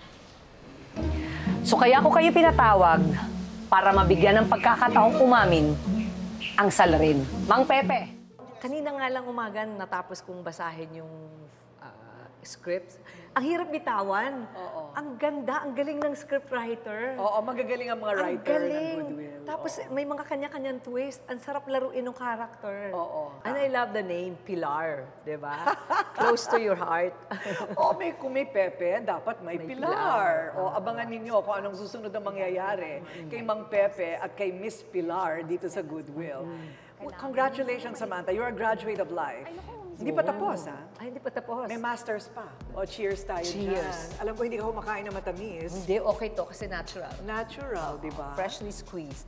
Speaker 5: So kaya ko kayo pinatawag para mabigyan ng pagkakataong umamin ang salarin. Mang Pepe. Kanina nga lang umaga natapos kong basahin yung ah, script. Ang hirap bitawan.
Speaker 1: Oo.
Speaker 5: Ang ganda, ang galing ng scriptwriter.
Speaker 1: Oo, magagaling ang mga
Speaker 5: Ang
Speaker 1: writer ng
Speaker 5: galing.
Speaker 1: Goodwill.
Speaker 5: Tapos
Speaker 1: Oo.
Speaker 5: may mga kanya-kanyang twist. Ang sarap laruin ng character.
Speaker 1: Oo.
Speaker 5: And I love the name, Pilar. Di ba? Close to your heart.
Speaker 1: O, may, kung may Pepe, dapat may,
Speaker 5: May
Speaker 1: Pilar.
Speaker 5: Pilar.
Speaker 1: O, abangan ninyo kung anong susunod na mangyayari kay Mang Pepe at kay Miss Pilar dito sa Goodwill. Well, congratulations, Samantha. You're a graduate of life. Hindi pa tapos, ha?
Speaker 5: Ay, hindi pa tapos.
Speaker 1: May masters pa. O, cheers tayo
Speaker 5: Cheers.
Speaker 1: dyan. Alam ko hindi ka kumakain ng matamis.
Speaker 5: Hindi, okay to kasi natural.
Speaker 1: Natural, di ba?
Speaker 5: Freshly squeezed.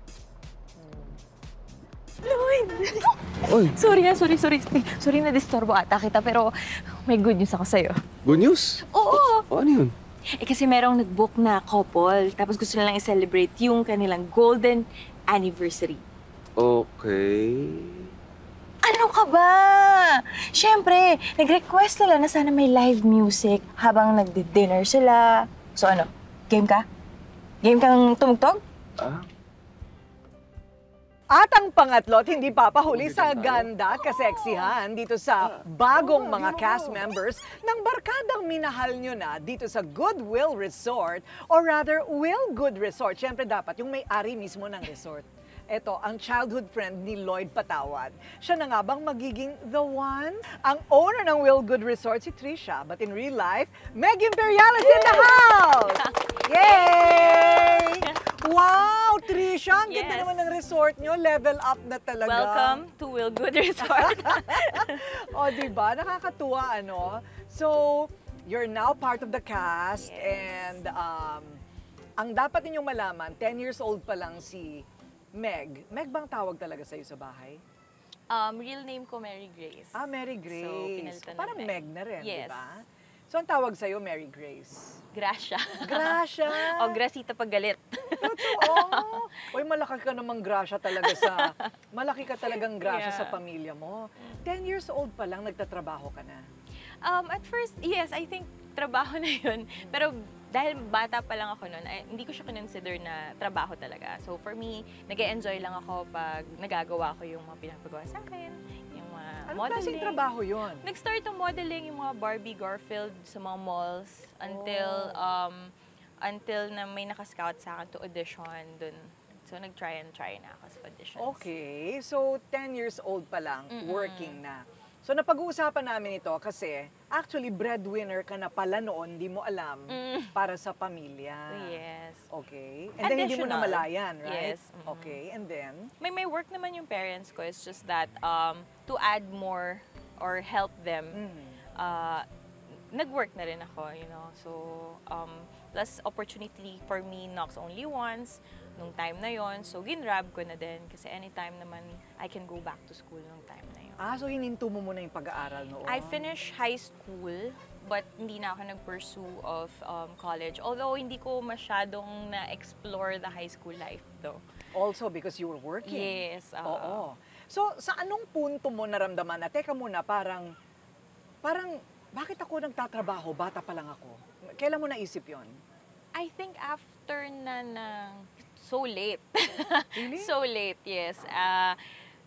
Speaker 6: Lloyd! Sorry nga, sorry, sorry. Sorry na disturbo ata kita, pero may good news ako sa'yo.
Speaker 7: Good news?
Speaker 6: Oo!
Speaker 7: O, ano yun?
Speaker 6: Eh kasi merong nag-book na couple, tapos gusto nilang i-celebrate yung kanilang golden anniversary.
Speaker 7: Okay.
Speaker 6: Ano ka ba? Siyempre, nag-request nila na sana may live music habang nagdi-dinner sila. So ano, game ka? Game kang tumugtog?
Speaker 7: Ah?
Speaker 1: At ang pangatlo, at hindi papahuli sa ganda, kaseksihan dito sa bagong mga cast members ng barkadang minahal nyo na dito sa Goodwill Resort or rather Will Good Resort. Siyempre dapat yung may-ari mismo ng resort. Ito, ang childhood friend ni Lloyd Patawad. Siya na nga bang magiging the one? Ang owner ng Will Good Resort, si Trisha. But in real life, Meg Imperial is in the house! Yay! Wow, Trisha! Ang ganda
Speaker 6: Yes.
Speaker 1: naman ng resort nyo. Level up na talaga.
Speaker 6: Welcome to Will Good Resort.
Speaker 1: O, di ba? Nakakatuwa, ano? So, you're now part of the cast.
Speaker 6: Yes.
Speaker 1: And um, ang dapat ninyong malaman, ten years old pa lang si Meg. Meg bang tawag talaga sa'yo sa bahay?
Speaker 6: um, real name ko, Mary Grace.
Speaker 1: Ah, Mary Grace.
Speaker 6: So, pinalitan ng
Speaker 1: Parang
Speaker 6: Meg.
Speaker 1: Meg na rin, di
Speaker 6: Yes.
Speaker 1: ba? So, ang tawag sa'yo, Mary Grace.
Speaker 6: Gracia.
Speaker 1: Gracia!
Speaker 6: o Gracita pag galit.
Speaker 1: Totoo! Uy, malaki ka namang grasya talaga sa... Malaki ka talagang grasya
Speaker 6: Yeah.
Speaker 1: sa pamilya mo. ten years old pa lang, nagtatrabaho ka na.
Speaker 6: Um, at first, yes, I think trabaho na yun. Pero dahil bata pa lang ako noon, ay, hindi ko siya consider na trabaho talaga. So for me, nag-e-enjoy lang ako pag nagagawa ko yung mga pinapagawa sa akin, yung mga
Speaker 1: Anong
Speaker 6: modeling.
Speaker 1: klaseng trabaho yun?
Speaker 6: Nag-start ang modeling, yung mga Barbie Garfield sa mga malls until um, until na may naka-scout sa akin to audition dun. So nag-try and try na ako sa auditions.
Speaker 1: Okay, so ten years old pa lang, working na. So napag-uusapan namin ito kasi actually breadwinner ka na pala noon, di mo alam, para sa pamilya.
Speaker 6: Yes.
Speaker 1: Okay. And then hindi mo
Speaker 6: Additional.
Speaker 1: namalayan, right?
Speaker 6: Yes. Mhm.
Speaker 1: Okay, and then?
Speaker 6: May may work naman yung parents ko. It's just that um, to add more or help them, uh, nag-work na rin ako, you know. So, um, plus opportunity for me knocks only once nung time na yon. So, ginrab ko na din kasi anytime naman I can go back to school nung time na yon.
Speaker 1: Ah, so hininto mo muna yung pag-aaral noon?
Speaker 6: I finished high school, but hindi na ako nag-pursue of um, college. Although, hindi ko masyadong na-explore the high school life, though.
Speaker 1: Also because you were working?
Speaker 6: Yes. uh,
Speaker 1: Oo. So, sa anong punto mo naramdaman na, teka muna, parang, parang, bakit ako nagtatrabaho? Bata pa lang ako. Kailan mo naisip yon?
Speaker 6: I think after na ng so late.
Speaker 1: Really?
Speaker 6: So late, yes. Uh,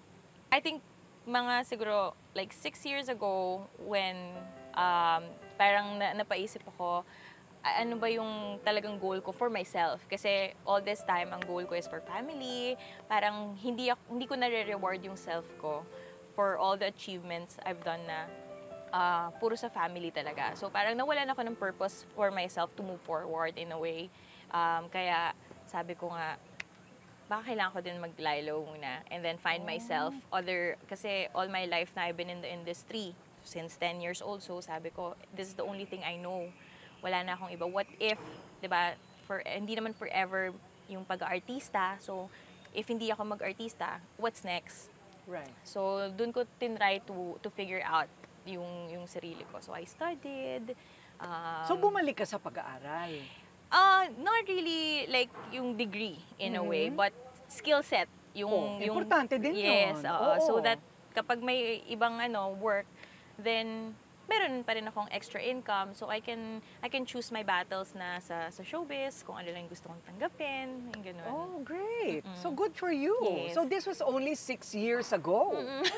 Speaker 6: I think mga siguro like six years ago when um, parang na, napaisip ako, a- ano ba yung talagang goal ko for myself. Kasi all this time, ang goal ko is for family. Parang hindi, ako, hindi ko nare-reward yung self ko for all the achievements I've done na uh, puro sa family talaga. So parang nawalan ako ng purpose for myself to move forward in a way. Um, kaya sabi ko nga, baka kailangan ko din mag-lie low muna and then find myself other, kasi all my life na I've been in the industry since ten years old, so sabi ko, this is the only thing I know. Wala na akong iba. What if, di ba, for, hindi naman forever yung pag-artista, so if hindi ako mag-artista, what's next?
Speaker 1: Right.
Speaker 6: So, dun ko tinry to, to figure out yung, yung sarili ko. So, I studied. Um,
Speaker 1: So bumalik ka sa pag-aaral.
Speaker 6: Uh, not really like yung degree in a way, but skill set. Yung,
Speaker 1: Oh,
Speaker 6: yung,
Speaker 1: importante din
Speaker 6: yes,
Speaker 1: yun.
Speaker 6: oo.
Speaker 1: Oo.
Speaker 6: So that kapag may ibang ano work, then meron pa rin akong extra income. So I can I can choose my battles na sa, sa showbiz, kung ano lang gusto kong tanggapin, yung ganun.
Speaker 1: Oh, great. So good for you.
Speaker 6: Yes.
Speaker 1: So this was only six years ago.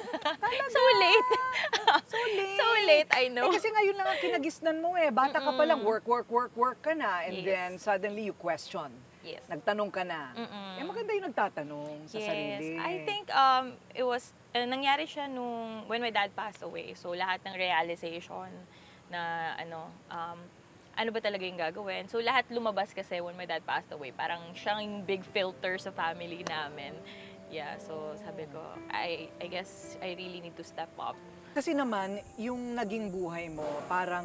Speaker 6: So late.
Speaker 1: So late.
Speaker 6: So late, I know.
Speaker 1: Eh, kasi ngayon lang ang kinagisnan mo eh. Bata ka pa lang, work, work, work, work ka na. And
Speaker 6: Yes.
Speaker 1: then suddenly you question.
Speaker 6: Yes.
Speaker 1: Nagtanong ka na. Eh maganda yung nagtatanong sa
Speaker 6: Yes.
Speaker 1: sarili.
Speaker 6: I think um, it was, uh, nangyari siya nung, when my dad passed away. So lahat ng realization na ano, um, ano ba talaga yung gagawin. So lahat lumabas kasi when my dad passed away. Parang siyang yung big filter sa family namin. Yeah, so sabi ko, I, I guess I really need to step up.
Speaker 1: Kasi naman, yung naging buhay mo, parang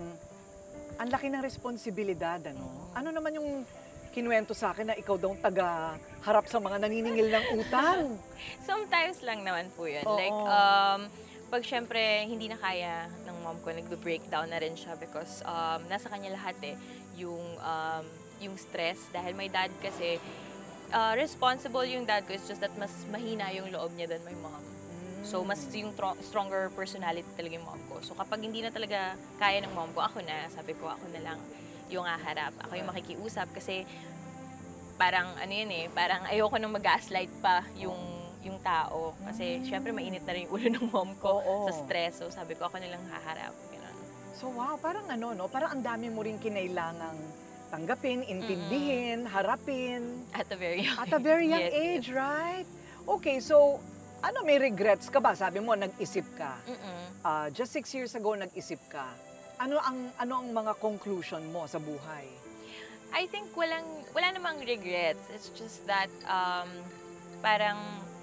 Speaker 1: ang laki ng responsibilidad, ano? Ano naman yung kinuwento sa akin na ikaw daw taga harap sa mga naniningil ng utang?
Speaker 6: Sometimes lang naman po yun.
Speaker 1: Oo.
Speaker 6: Like, um, pag syempre hindi na kaya ng mom ko, nag-breakdown na rin siya because um, nasa kanya lahat eh, yung, um, yung stress. Dahil my dad kasi, uh, responsible yung dad ko, it's just that mas mahina yung loob niya than my mom. So, mas yung tro- stronger personality talaga yung mom ko. So, kapag hindi na talaga kaya ng mom ko, ako na, sabi ko, ako na lang yung haharap. Ako yung makikiusap kasi parang, ano yun eh, parang ayoko nang mag-gaslight pa yung yung tao. Kasi, syempre, mainit na rin yung ulo ng mom ko
Speaker 1: Oo.
Speaker 6: sa stress. So, sabi ko, ako na lang haharap. Ganun.
Speaker 1: So wow, parang ano, no? Parang ang dami mo rin kinailangang tanggapin, intindihin, harapin.
Speaker 6: At a very young
Speaker 1: At a very young
Speaker 6: Yes,
Speaker 1: age, right? Okay, so ano, may regrets ka ba? Sabi mo, nag-isip ka.
Speaker 6: Mm-mm.
Speaker 1: Ah, just six years ago, nag-isip ka. Ano ang ano ang mga conclusion mo sa buhay?
Speaker 6: I think walang, wala namang regrets. It's just that, um, parang,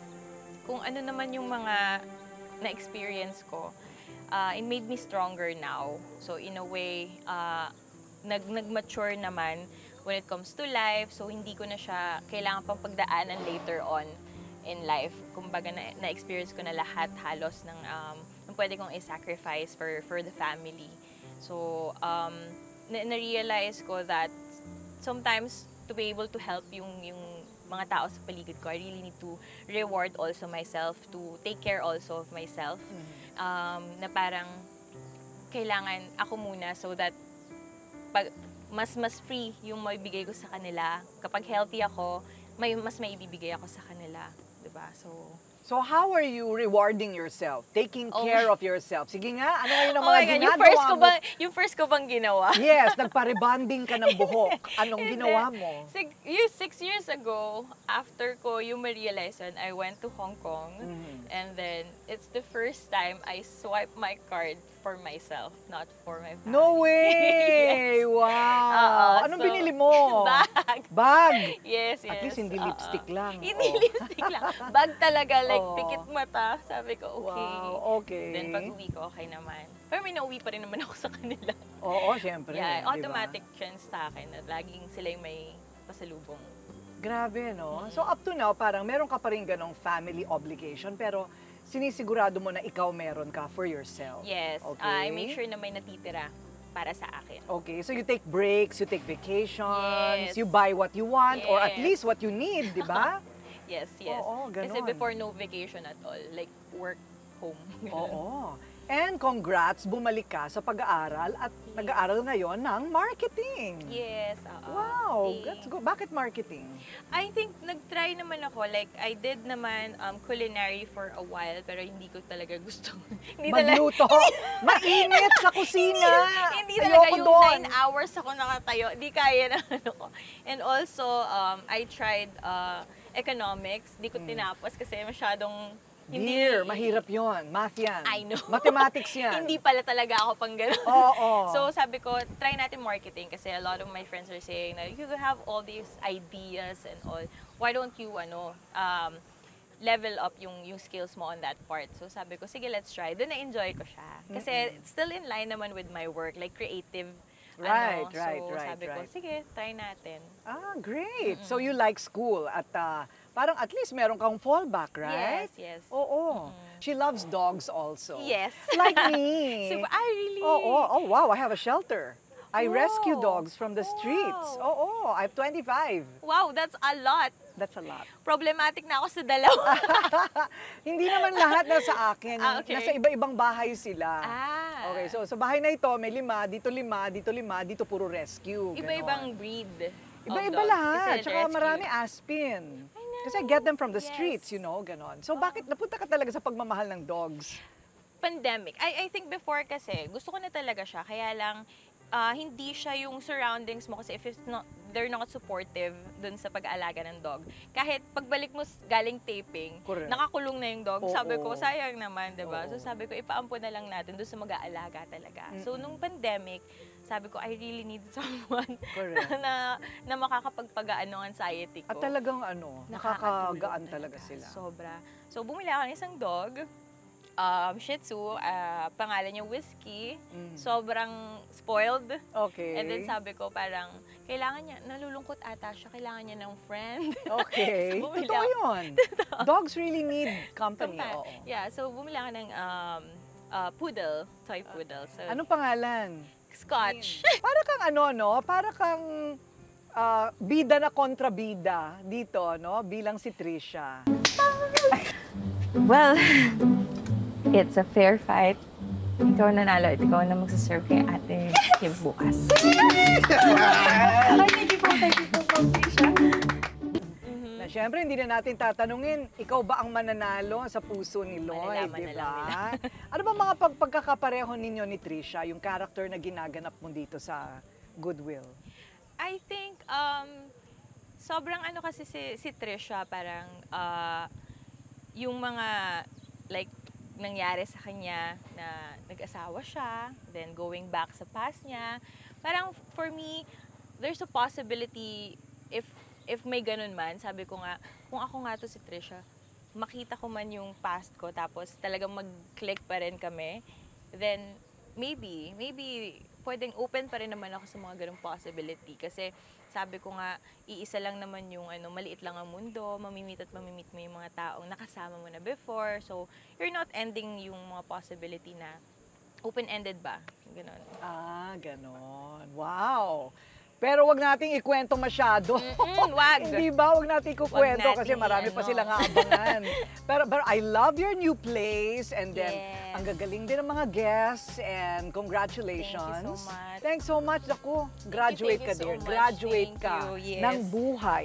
Speaker 6: kung ano naman yung mga na-experience ko, uh, it made me stronger now. So, in a way, uh, nag, nag-mature naman when it comes to life. So, hindi ko na siya kailangan pang pagdaanan later on in life. Kumbaga, na- na-experience ko na lahat halos ng, um, ng pwede kong i-sacrifice for, for the family. So, um, na- na-realize ko that sometimes to be able to help yung yung mga tao sa paligid ko, I really need to reward also myself, to take care also of myself. Um, na parang kailangan ako muna so that pag, mas mas free yung maibigay ko sa kanila. Kapag healthy ako, may mas maibibigay ako sa kanila, 'di ba? So
Speaker 1: So how are you rewarding yourself? Taking
Speaker 6: Oh
Speaker 1: care
Speaker 6: my-
Speaker 1: of yourself? Sige nga, ano ngayon ang
Speaker 6: oh
Speaker 1: mga
Speaker 6: my God, yung
Speaker 1: ginagawa
Speaker 6: first ko
Speaker 1: mo?
Speaker 6: ba, yung first ko bang ginawa?
Speaker 1: Yes, nagpa-rebonding ka ng buhok. Anong
Speaker 6: And
Speaker 1: ginawa
Speaker 6: then,
Speaker 1: mo?
Speaker 6: Six, you, six years ago, after ko yung ma-realize yun, I went to Hong Kong.
Speaker 1: Mhm.
Speaker 6: And then, it's the first time I swiped my card for myself, not for my family.
Speaker 1: No way! Wow!
Speaker 6: Oo,
Speaker 1: Anong
Speaker 6: so,
Speaker 1: binili mo?
Speaker 6: Bag.
Speaker 1: Bag!
Speaker 6: Yes, yes.
Speaker 1: At least hindi
Speaker 6: oo.
Speaker 1: lipstick lang.
Speaker 6: Hindi
Speaker 1: Oo.
Speaker 6: lipstick lang. Bag talaga, like,
Speaker 1: Oo.
Speaker 6: pikit mata. Sabi ko, okay.
Speaker 1: Wow, okay.
Speaker 6: Then, pag uwi ko, okay naman. Pero may nauwi pa rin naman ako sa kanila.
Speaker 1: Oo, syempre.
Speaker 6: Yeah,
Speaker 1: di ba?
Speaker 6: automatic trends sa akin na laging sila yung may pasalubong.
Speaker 1: Grabe, no? So up to now, parang meron ka pa rin ganong family obligation, pero sinisigurado mo na ikaw meron ka for yourself.
Speaker 6: Yes,
Speaker 1: Okay.
Speaker 6: I make sure na may natitira para sa akin.
Speaker 1: Okay, so you take breaks, you take vacations,
Speaker 6: Yes.
Speaker 1: you buy what you want, or at
Speaker 6: Yes.
Speaker 1: least what you need, di ba?
Speaker 6: Yes, yes.
Speaker 1: Oo,
Speaker 6: Kasi
Speaker 1: ganon.
Speaker 6: before, no vacation at all. Like, work, home.
Speaker 1: Oo. And congrats, bumalik ka sa pag-aaral at nag-aaral ngayon ng marketing.
Speaker 6: Yes, oo.
Speaker 1: Wow,
Speaker 6: Thanks.
Speaker 1: that's good. Bakit marketing?
Speaker 6: I think nag-try naman ako. Like, I did naman um, culinary for a while, pero hindi ko talaga gusto. hindi
Speaker 1: Magluto. Mainit sa kusina.
Speaker 6: Hindi
Speaker 1: Ayoko
Speaker 6: talaga yung
Speaker 1: doon.
Speaker 6: nine hours ako nakatayo. Di kaya na ano ko. And also, um, I tried uh, economics. Di ko tinapos kasi masyadong hindi.
Speaker 1: Dear, mahirap yon. Math yan.
Speaker 6: I know.
Speaker 1: Mathematics yan.
Speaker 6: Hindi pala talaga ako pang gano'n.
Speaker 1: Oo.
Speaker 6: So sabi ko, try natin marketing kasi a lot of my friends are saying na you have all these ideas and all. Why don't you ano um, level up yung yung skills mo on that part? So sabi ko, sige, let's try. Doon na-enjoy ko siya. Kasi it's still in line naman with my work, like creative.
Speaker 1: Right,
Speaker 6: ano.
Speaker 1: right,
Speaker 6: so
Speaker 1: right,
Speaker 6: sabi ko,
Speaker 1: right.
Speaker 6: sige, try natin.
Speaker 1: Ah, great. So you like school at uh, parang at least meron kang fallback, right?
Speaker 6: Yes, yes.
Speaker 1: Oo. She loves dogs also.
Speaker 6: Yes.
Speaker 1: Like me.
Speaker 6: So, I really...
Speaker 1: Oh, oh, oh, wow, I have a shelter. I rescue
Speaker 6: Wow.
Speaker 1: dogs from the streets.
Speaker 6: Wow.
Speaker 1: Oo, oh, I have twenty-five.
Speaker 6: Wow, that's a lot.
Speaker 1: That's a lot.
Speaker 6: Problematic na ako sa dalawa.
Speaker 1: Hindi naman lahat nasa akin.
Speaker 6: Ah, okay.
Speaker 1: Nasa iba-ibang bahay sila.
Speaker 6: Ah.
Speaker 1: Okay, so sa bahay na ito, may lima, dito lima, dito lima, dito puro rescue.
Speaker 6: Iba-ibang
Speaker 1: ganon.
Speaker 6: breed. of
Speaker 1: Iba-iba
Speaker 6: dogs
Speaker 1: lahat.
Speaker 6: kasi
Speaker 1: Tsaka
Speaker 6: rescue.
Speaker 1: marami Aspin. Kasi I get them from the
Speaker 6: Yes.
Speaker 1: streets, you know, ganon. So bakit napunta ka talaga sa pagmamahal ng dogs?
Speaker 6: Pandemic. I, I think before kasi, gusto ko na talaga siya. Kaya lang, ah, hindi siya yung surroundings mo kasi if it's not, they're not supportive dun sa pag-aalaga ng dog. Kahit pagbalik mo s- galing taping,
Speaker 1: Correct.
Speaker 6: nakakulong na yung dog.
Speaker 1: Oo.
Speaker 6: Sabi ko, sayang naman, diba?
Speaker 1: Oo.
Speaker 6: So sabi ko, ipaampun na lang natin dun sa mag-aalaga talaga. So nung pandemic, sabi ko, I really need someone
Speaker 1: Correct.
Speaker 6: na, na makakapagpagaan ng anxiety ko.
Speaker 1: At talagang ano,
Speaker 6: Nakakatulong
Speaker 1: nakakagaan talaga sila.
Speaker 6: Sobra. So, bumili ako ng isang dog, um, Shih Tzu, ah, pangalan niya Whiskey.
Speaker 1: Mm.
Speaker 6: Sobrang spoiled.
Speaker 1: Okay.
Speaker 6: And then sabi ko parang, kailangan niya, nalulungkot ata siya, kailangan niya ng friend.
Speaker 1: Okay.
Speaker 6: So, bumili
Speaker 1: Totoo
Speaker 6: ako-
Speaker 1: yun. Dogs really need company.
Speaker 6: Compa-
Speaker 1: Oo.
Speaker 6: Yeah, so bumili ako ng um, ah, poodle, toy poodle. So,
Speaker 1: Anong pangalan?
Speaker 6: Scotch.
Speaker 1: Para kang ano, no? Para kang ah, bida na kontra bida dito, no? Bilang si Trisha.
Speaker 6: Well, it's a fair fight. Ikaw nanalo at ikaw na magsaserve kay ate Kim bukas.
Speaker 1: Na syempre, hindi na natin tatanungin, ikaw ba ang mananalo sa puso ni Lloyd,
Speaker 6: Malalaman
Speaker 1: di
Speaker 6: na lang
Speaker 1: ba? Ano ba mga pag pagkakapareho ninyo ni Trisha, yung character na ginaganap mo dito sa Goodwill?
Speaker 6: I think, um, sobrang ano kasi si, si Trisha, parang ah, yung mga, like, nangyari sa kanya na nag-asawa siya, then going back sa past niya. Parang for me, there's a possibility if if may ganun man, sabi ko nga, kung ako nga to si Trisha, makita ko man yung past ko, tapos talagang mag-click pa rin kami, then maybe, maybe pwedeng open pa rin naman ako sa mga ganung possibility. Kasi sabi ko nga, iisa lang naman yung ano, maliit lang ang mundo, mamimit at mamimit mo yung mga taong nakasama mo na before. So, you're not ending yung mga possibility na open-ended ba? Ganon.
Speaker 1: Ah, ganon. Wow! Pero wag nating ikwento masyado.
Speaker 6: Mm-mm, wag.
Speaker 1: Hindi ba? Wag nating ikukwento
Speaker 6: Wag natin
Speaker 1: kasi marami pa
Speaker 6: i-ano.
Speaker 1: silang aabangan. pero, pero I love your new place and then
Speaker 6: Yes.
Speaker 1: ang gagaling din ng mga guests and congratulations.
Speaker 6: Thank you so much.
Speaker 1: Thanks so much. Ako, graduate
Speaker 6: thank
Speaker 1: ka
Speaker 6: you so
Speaker 1: dear.
Speaker 6: much.
Speaker 1: Graduate
Speaker 6: Thank
Speaker 1: ka
Speaker 6: you. Yes.
Speaker 1: ng buhay.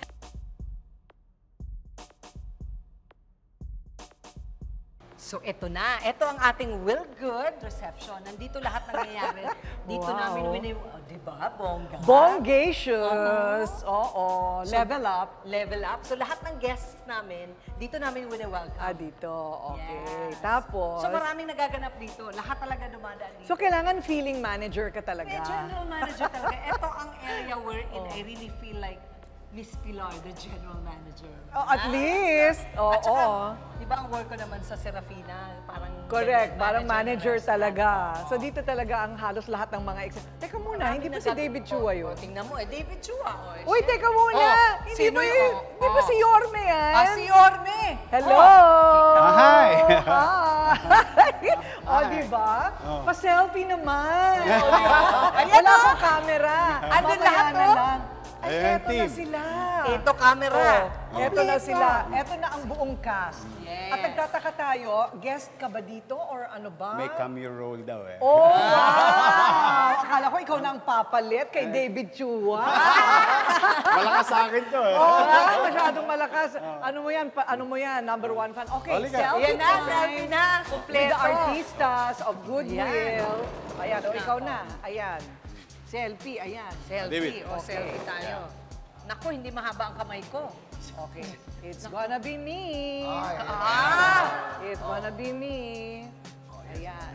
Speaker 5: So ito na, ito ang ating Will Good reception. Nandito lahat nangyayari. Dito
Speaker 1: Wow.
Speaker 5: namin wini, oh, di ba, bongga?
Speaker 1: Bongacious! Oo. Level up.
Speaker 5: Level up. So lahat ng guests namin, dito namin wini-welcome.
Speaker 1: Ah, dito. Okay.
Speaker 5: Yes.
Speaker 1: Tapos,
Speaker 5: So maraming nagaganap dito. Lahat talaga dumadaan dito.
Speaker 1: so kailangan feeling manager ka talaga.
Speaker 5: May general manager talaga. Ito ang area wherein I really feel like Miss Pilar, the general manager.
Speaker 1: Oh, at least. Oo.
Speaker 5: At saka, di ba ang work ko naman sa Serafina, parang
Speaker 1: Correct,
Speaker 5: general
Speaker 1: parang manager
Speaker 5: ng restaurant.
Speaker 1: talaga.
Speaker 5: Oo.
Speaker 1: So dito talaga ang halos lahat ng mga ex- Teka muna,
Speaker 5: Marami
Speaker 1: hindi pa
Speaker 5: na
Speaker 1: si
Speaker 5: sabi-
Speaker 1: David Chua
Speaker 5: Oh,
Speaker 1: yun.
Speaker 5: oh, tingnan mo, eh, David Chua. Oh, eh,
Speaker 1: Uy,
Speaker 5: siya.
Speaker 1: teka muna!
Speaker 5: Oh,
Speaker 1: Hindi
Speaker 5: sino
Speaker 1: ba,
Speaker 5: yun?
Speaker 1: yun?
Speaker 5: Oh,
Speaker 1: Di ba
Speaker 5: oh.
Speaker 1: si Yorme yan?
Speaker 5: Ah, si Yorme!
Speaker 1: Hello!
Speaker 2: Ah, hi!
Speaker 1: Hi! O, di ba? Pa-selfie naman. O, di ba?
Speaker 5: Ayan
Speaker 1: Wala
Speaker 5: o.
Speaker 1: kang camera.
Speaker 5: Andun
Speaker 1: Mamaya
Speaker 5: lahat,
Speaker 1: na
Speaker 5: oh.
Speaker 1: lang. Ay,
Speaker 2: Ayan,
Speaker 1: eto
Speaker 2: team.
Speaker 1: na sila.
Speaker 5: Ito, camera.
Speaker 1: Oh, eto na sila. Eto na ang buong cast. At nagtataka tayo, guest ka ba dito or ano ba?
Speaker 2: May cameo role daw eh.
Speaker 1: Oh, wow! Akala ko ikaw na ang papalit kay David Chua.
Speaker 2: Malakas sa akin to eh.
Speaker 1: Oo nga, masyadong malakas. Ano mo yan? Pa- ano mo yan? Number one fan. Okay,
Speaker 2: Halika.
Speaker 1: selfie
Speaker 5: Ayan na,
Speaker 1: time
Speaker 5: selfie na.
Speaker 1: with
Speaker 5: Kompleto.
Speaker 1: the artistas of Goodwill. Ayan, o ikaw na. Ayan. Selfie, ayan.
Speaker 5: Selfie.
Speaker 2: David.
Speaker 5: O, selfie tayo. Naku, hindi mahaba ang kamay ko.
Speaker 1: Okay. It's gonna be me.
Speaker 5: Ah!
Speaker 1: It's gonna be me. Ayan.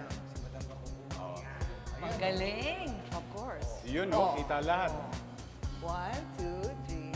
Speaker 5: Magaling.
Speaker 1: Of course.
Speaker 2: Yun, no? Kita lahat.
Speaker 1: One, two, three.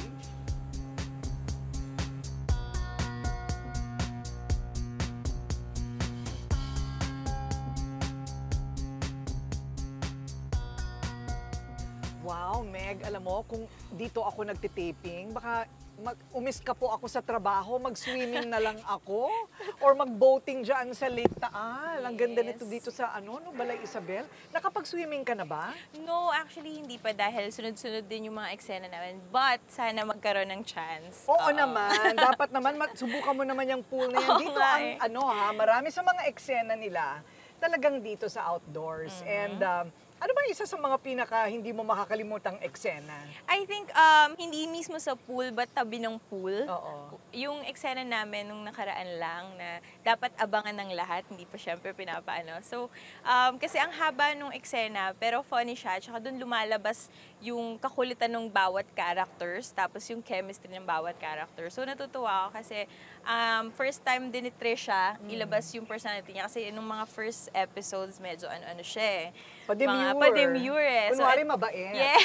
Speaker 1: Wow, Meg, alam mo, kung dito ako nagtitaping, baka mag umis ka po ako sa trabaho, mag-swimming na lang ako, or mag-boating dyan sa Lake Taal. Ang ganda nito dito sa ano, no, Balay Isabel. Nakapag-swimming ka na ba?
Speaker 6: No, actually hindi pa dahil sunod-sunod din yung mga eksena namin. But sana magkaroon ng chance.
Speaker 1: Oo naman, dapat naman ma- subukan mo naman yung pool na yan.
Speaker 6: Oo
Speaker 1: Dito
Speaker 6: nga
Speaker 1: ang
Speaker 6: eh.
Speaker 1: ano ha, marami sa mga eksena nila talagang dito sa outdoors.
Speaker 6: Mm-hmm.
Speaker 1: And um, ano ba isa sa mga pinaka hindi mo makakalimutang eksena?
Speaker 6: I think um, hindi mismo sa pool but tabi ng pool.
Speaker 1: Oo.
Speaker 6: Yung eksena namin nung nakaraan lang na dapat abangan ng lahat, hindi pa syempre pinapaano. So, um, kasi ang haba nung eksena pero funny siya, tsaka doon lumalabas yung kakulitan ng bawat characters, tapos yung chemistry ng bawat character. So, natutuwa ako kasi um, first time din ni Trisha ilabas yung personality niya kasi nung mga first episodes medyo ano-ano siya eh.
Speaker 1: Pa-demure.
Speaker 6: Mga pa-demure eh.
Speaker 1: Kunwari
Speaker 6: it-
Speaker 1: mabait.
Speaker 6: Yes.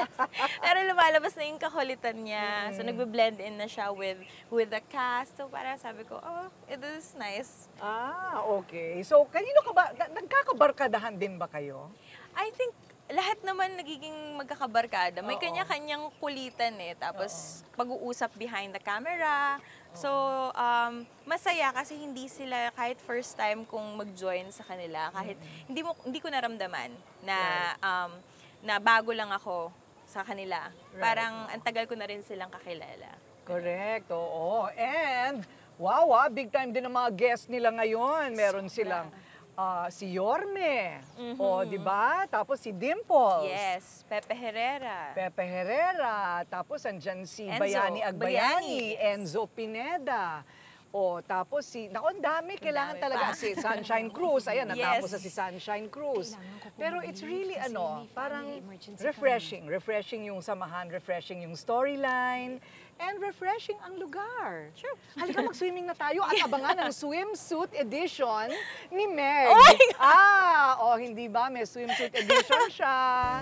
Speaker 6: Pero lumalabas na yung kakulitan niya. So, nagbe-blend in na siya with with the cast. So, parang sabi ko, oh, it is nice.
Speaker 1: Ah, okay. So, kanino ka ba, na- nagkakabarkadahan din ba kayo?
Speaker 6: I think lahat naman nagiging magkakabarkada. May
Speaker 1: Oo.
Speaker 6: kanya-kanyang kulitan eh. Tapos, pag-uusap behind the camera. So, um, masaya kasi hindi sila kahit first time kung mag-join sa kanila. Kahit hindi mo hindi ko naramdaman na um, na bago lang ako sa kanila. Parang ang tagal ko na rin silang kakilala.
Speaker 1: Correct, oo. And, wow ah, big time din ang mga guests nila ngayon. Meron silang ah, si Yorme, o di ba? Tapos si Dimples.
Speaker 6: Yes, Pepe Herrera.
Speaker 1: Pepe Herrera, tapos andyan si
Speaker 6: Enzo
Speaker 1: Bayani Agbayani,
Speaker 6: Bayani, yes.
Speaker 1: Enzo Pineda. O, tapos si, naku, ang dami, kailangan
Speaker 6: dami
Speaker 1: talaga
Speaker 6: pa.
Speaker 1: si Sunshine Cruz. Ayan, natapos
Speaker 6: Yes.
Speaker 1: na si Sunshine Cruz. Pero it's really, ano, parang refreshing. Refreshing yung samahan, refreshing yung storyline, and refreshing ang lugar. Sure. Halika, mag-swimming na tayo at abangan ang swimsuit edition ni Meg.
Speaker 6: Oh my God!
Speaker 1: Ah, o hindi ba? May swimsuit edition siya.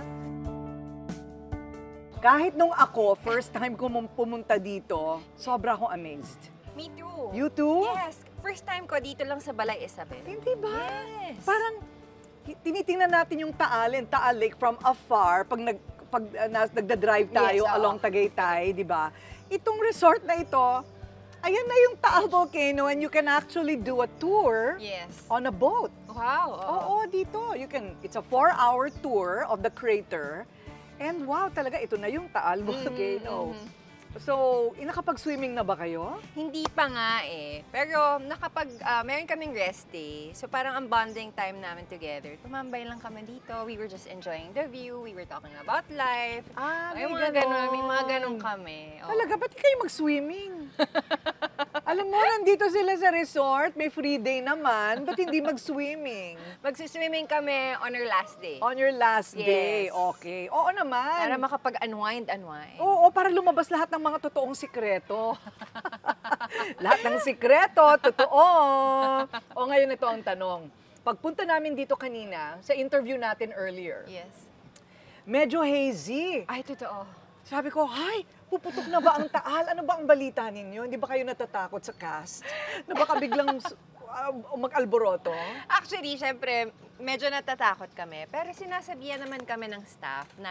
Speaker 1: Kahit nung ako, first time ko mum- pumunta dito, sobra akong amazed.
Speaker 4: Me too.
Speaker 1: You too?
Speaker 4: Yes. First time ko dito lang sa Balay Isabel.
Speaker 1: Hindi ba?
Speaker 4: Yes.
Speaker 1: Parang hi- tinitingnan natin yung Taal and Taal Lake from afar pag nag pag uh, nas- nagda-drive tayo
Speaker 4: Yes, oo.
Speaker 1: along Tagaytay, di ba? Itong resort na ito, ayan na yung Taal Volcano and you can actually do a tour
Speaker 4: Yes.
Speaker 1: on a boat.
Speaker 4: Wow.
Speaker 1: Oo, dito. You can, it's a four-hour tour of the crater. And wow, talaga, ito na yung Taal Volcano. So, nakapag-swimming na ba kayo?
Speaker 4: Hindi pa nga eh. Pero nakapag, ah, meron kaming rest day. So parang ang bonding time namin together. Tumambay lang kami dito. We were just enjoying the view. We were talking about life.
Speaker 1: Ah,
Speaker 4: Ay,
Speaker 1: may
Speaker 4: mga ganun. May mga
Speaker 1: ganon.
Speaker 4: ganun kami. Oo.
Speaker 1: Talaga, ba't di kayo mag-swimming? Alam mo, nandito sila sa resort, may free day naman, ba't hindi mag-swimming?
Speaker 4: Magsiswimming kami on our last day.
Speaker 1: On your last day,
Speaker 4: Yes.
Speaker 1: okay. Oo naman.
Speaker 4: Para makapag-unwind, unwind.
Speaker 1: Oo, para lumabas lahat ng mga totoong sikreto. Lahat ng sikreto, totoo. O ngayon ito ang tanong. Pagpunta namin dito kanina, sa interview natin earlier,
Speaker 4: Yes.
Speaker 1: medyo hazy.
Speaker 4: Ay, totoo.
Speaker 1: Sabi ko, hay, puputok na ba ang Taal? Ano ba ang balita ninyo? Hindi ba kayo natatakot sa cast? Na baka biglang uh, mag-alboroto?
Speaker 4: Actually, syempre, medyo natatakot kami. Pero sinasabihan naman kami ng staff na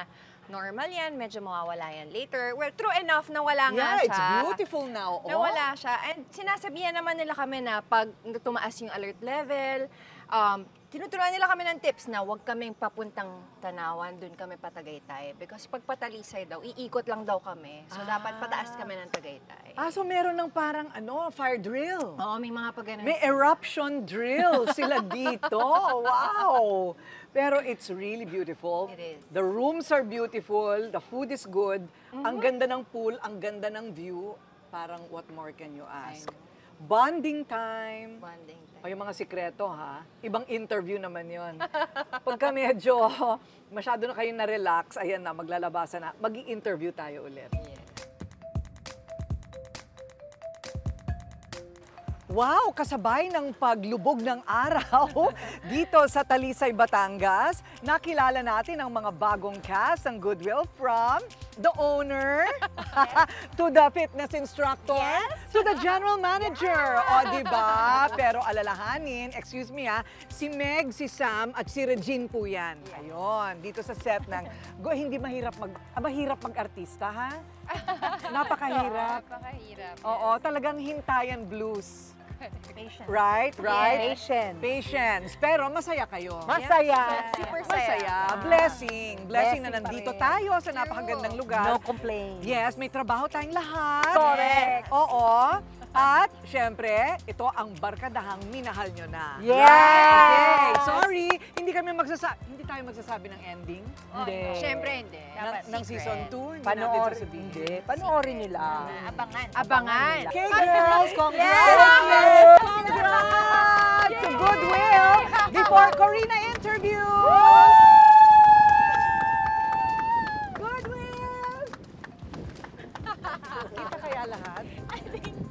Speaker 4: normal yan, medyo mawawala yan later. Well, true enough na wala nga
Speaker 1: Yeah,
Speaker 4: siya.
Speaker 1: it's beautiful now. Oh.
Speaker 4: Nawala siya. And sinasabihan naman nila kami na pag tumaas yung alert level, um, tinuturuan nila kami ng tips na huwag kaming papuntang Tanawan, dun kami pa Tagaytay. Because pag patalisay daw, iikot lang daw kami. So, dapat pataas kami ng Tagaytay.
Speaker 1: Ah, so meron ng parang ano, fire drill.
Speaker 4: Oo, may mga pag
Speaker 1: May eruption drill sila dito. Wow! Pero it's really beautiful.
Speaker 4: It is.
Speaker 1: The rooms are beautiful, the food is good, ang ganda ng pool, ang ganda ng view. Parang what more can you ask? Bonding time.
Speaker 4: Bonding time.
Speaker 1: O yung mga sikreto ha, ibang interview naman yon. Pagka medyo masyado na kayo na-relax, ayan na, maglalabasan na, mag-i-interview tayo ulit. Wow, kasabay ng paglubog ng araw dito sa Talisay, Batangas, nakilala natin ang mga bagong cast ng Goodwill from the owner to the fitness instructor to the general manager. O, di ba? Pero alalahanin, excuse me ha, si Meg, si Sam at si Regine po yan. Ayun, dito sa set ng, go, hindi mahirap mag, ah, mahirap mag-artista ha? Napakahirap.
Speaker 4: Napakahirap.
Speaker 1: Oo, talagang hintayan blues.
Speaker 4: Patience.
Speaker 1: Right, right?
Speaker 5: Patience.
Speaker 1: Patience. Pero masaya kayo.
Speaker 5: Masaya.
Speaker 4: Super
Speaker 1: Masaya.
Speaker 4: saya.
Speaker 1: Blessing. Blessing na
Speaker 5: Blessing pa
Speaker 1: nandito
Speaker 5: rin.
Speaker 1: tayo sa napakagandang lugar.
Speaker 5: No complaint.
Speaker 1: Yes, may trabaho tayong lahat.
Speaker 5: Correct.
Speaker 1: Oo. At, syempre, ito ang barkadahang minahal nyo na.
Speaker 5: Yes!
Speaker 1: Okay. Sorry, hindi kami magsasabi, hindi tayo magsasabi ng ending.
Speaker 5: Hindi.
Speaker 4: Siyempre hindi.
Speaker 1: Ng,
Speaker 4: Dapat
Speaker 1: ng
Speaker 4: secret.
Speaker 1: season two, hindi
Speaker 5: Panoor,
Speaker 1: natin sasabihin.
Speaker 5: hindi. Panoorin nila.
Speaker 4: Abangan.
Speaker 5: Abangan.
Speaker 1: Okay, girls, congrats! Congrats to Goodwill before Corina interview! Goodwill! Kita kaya lahat?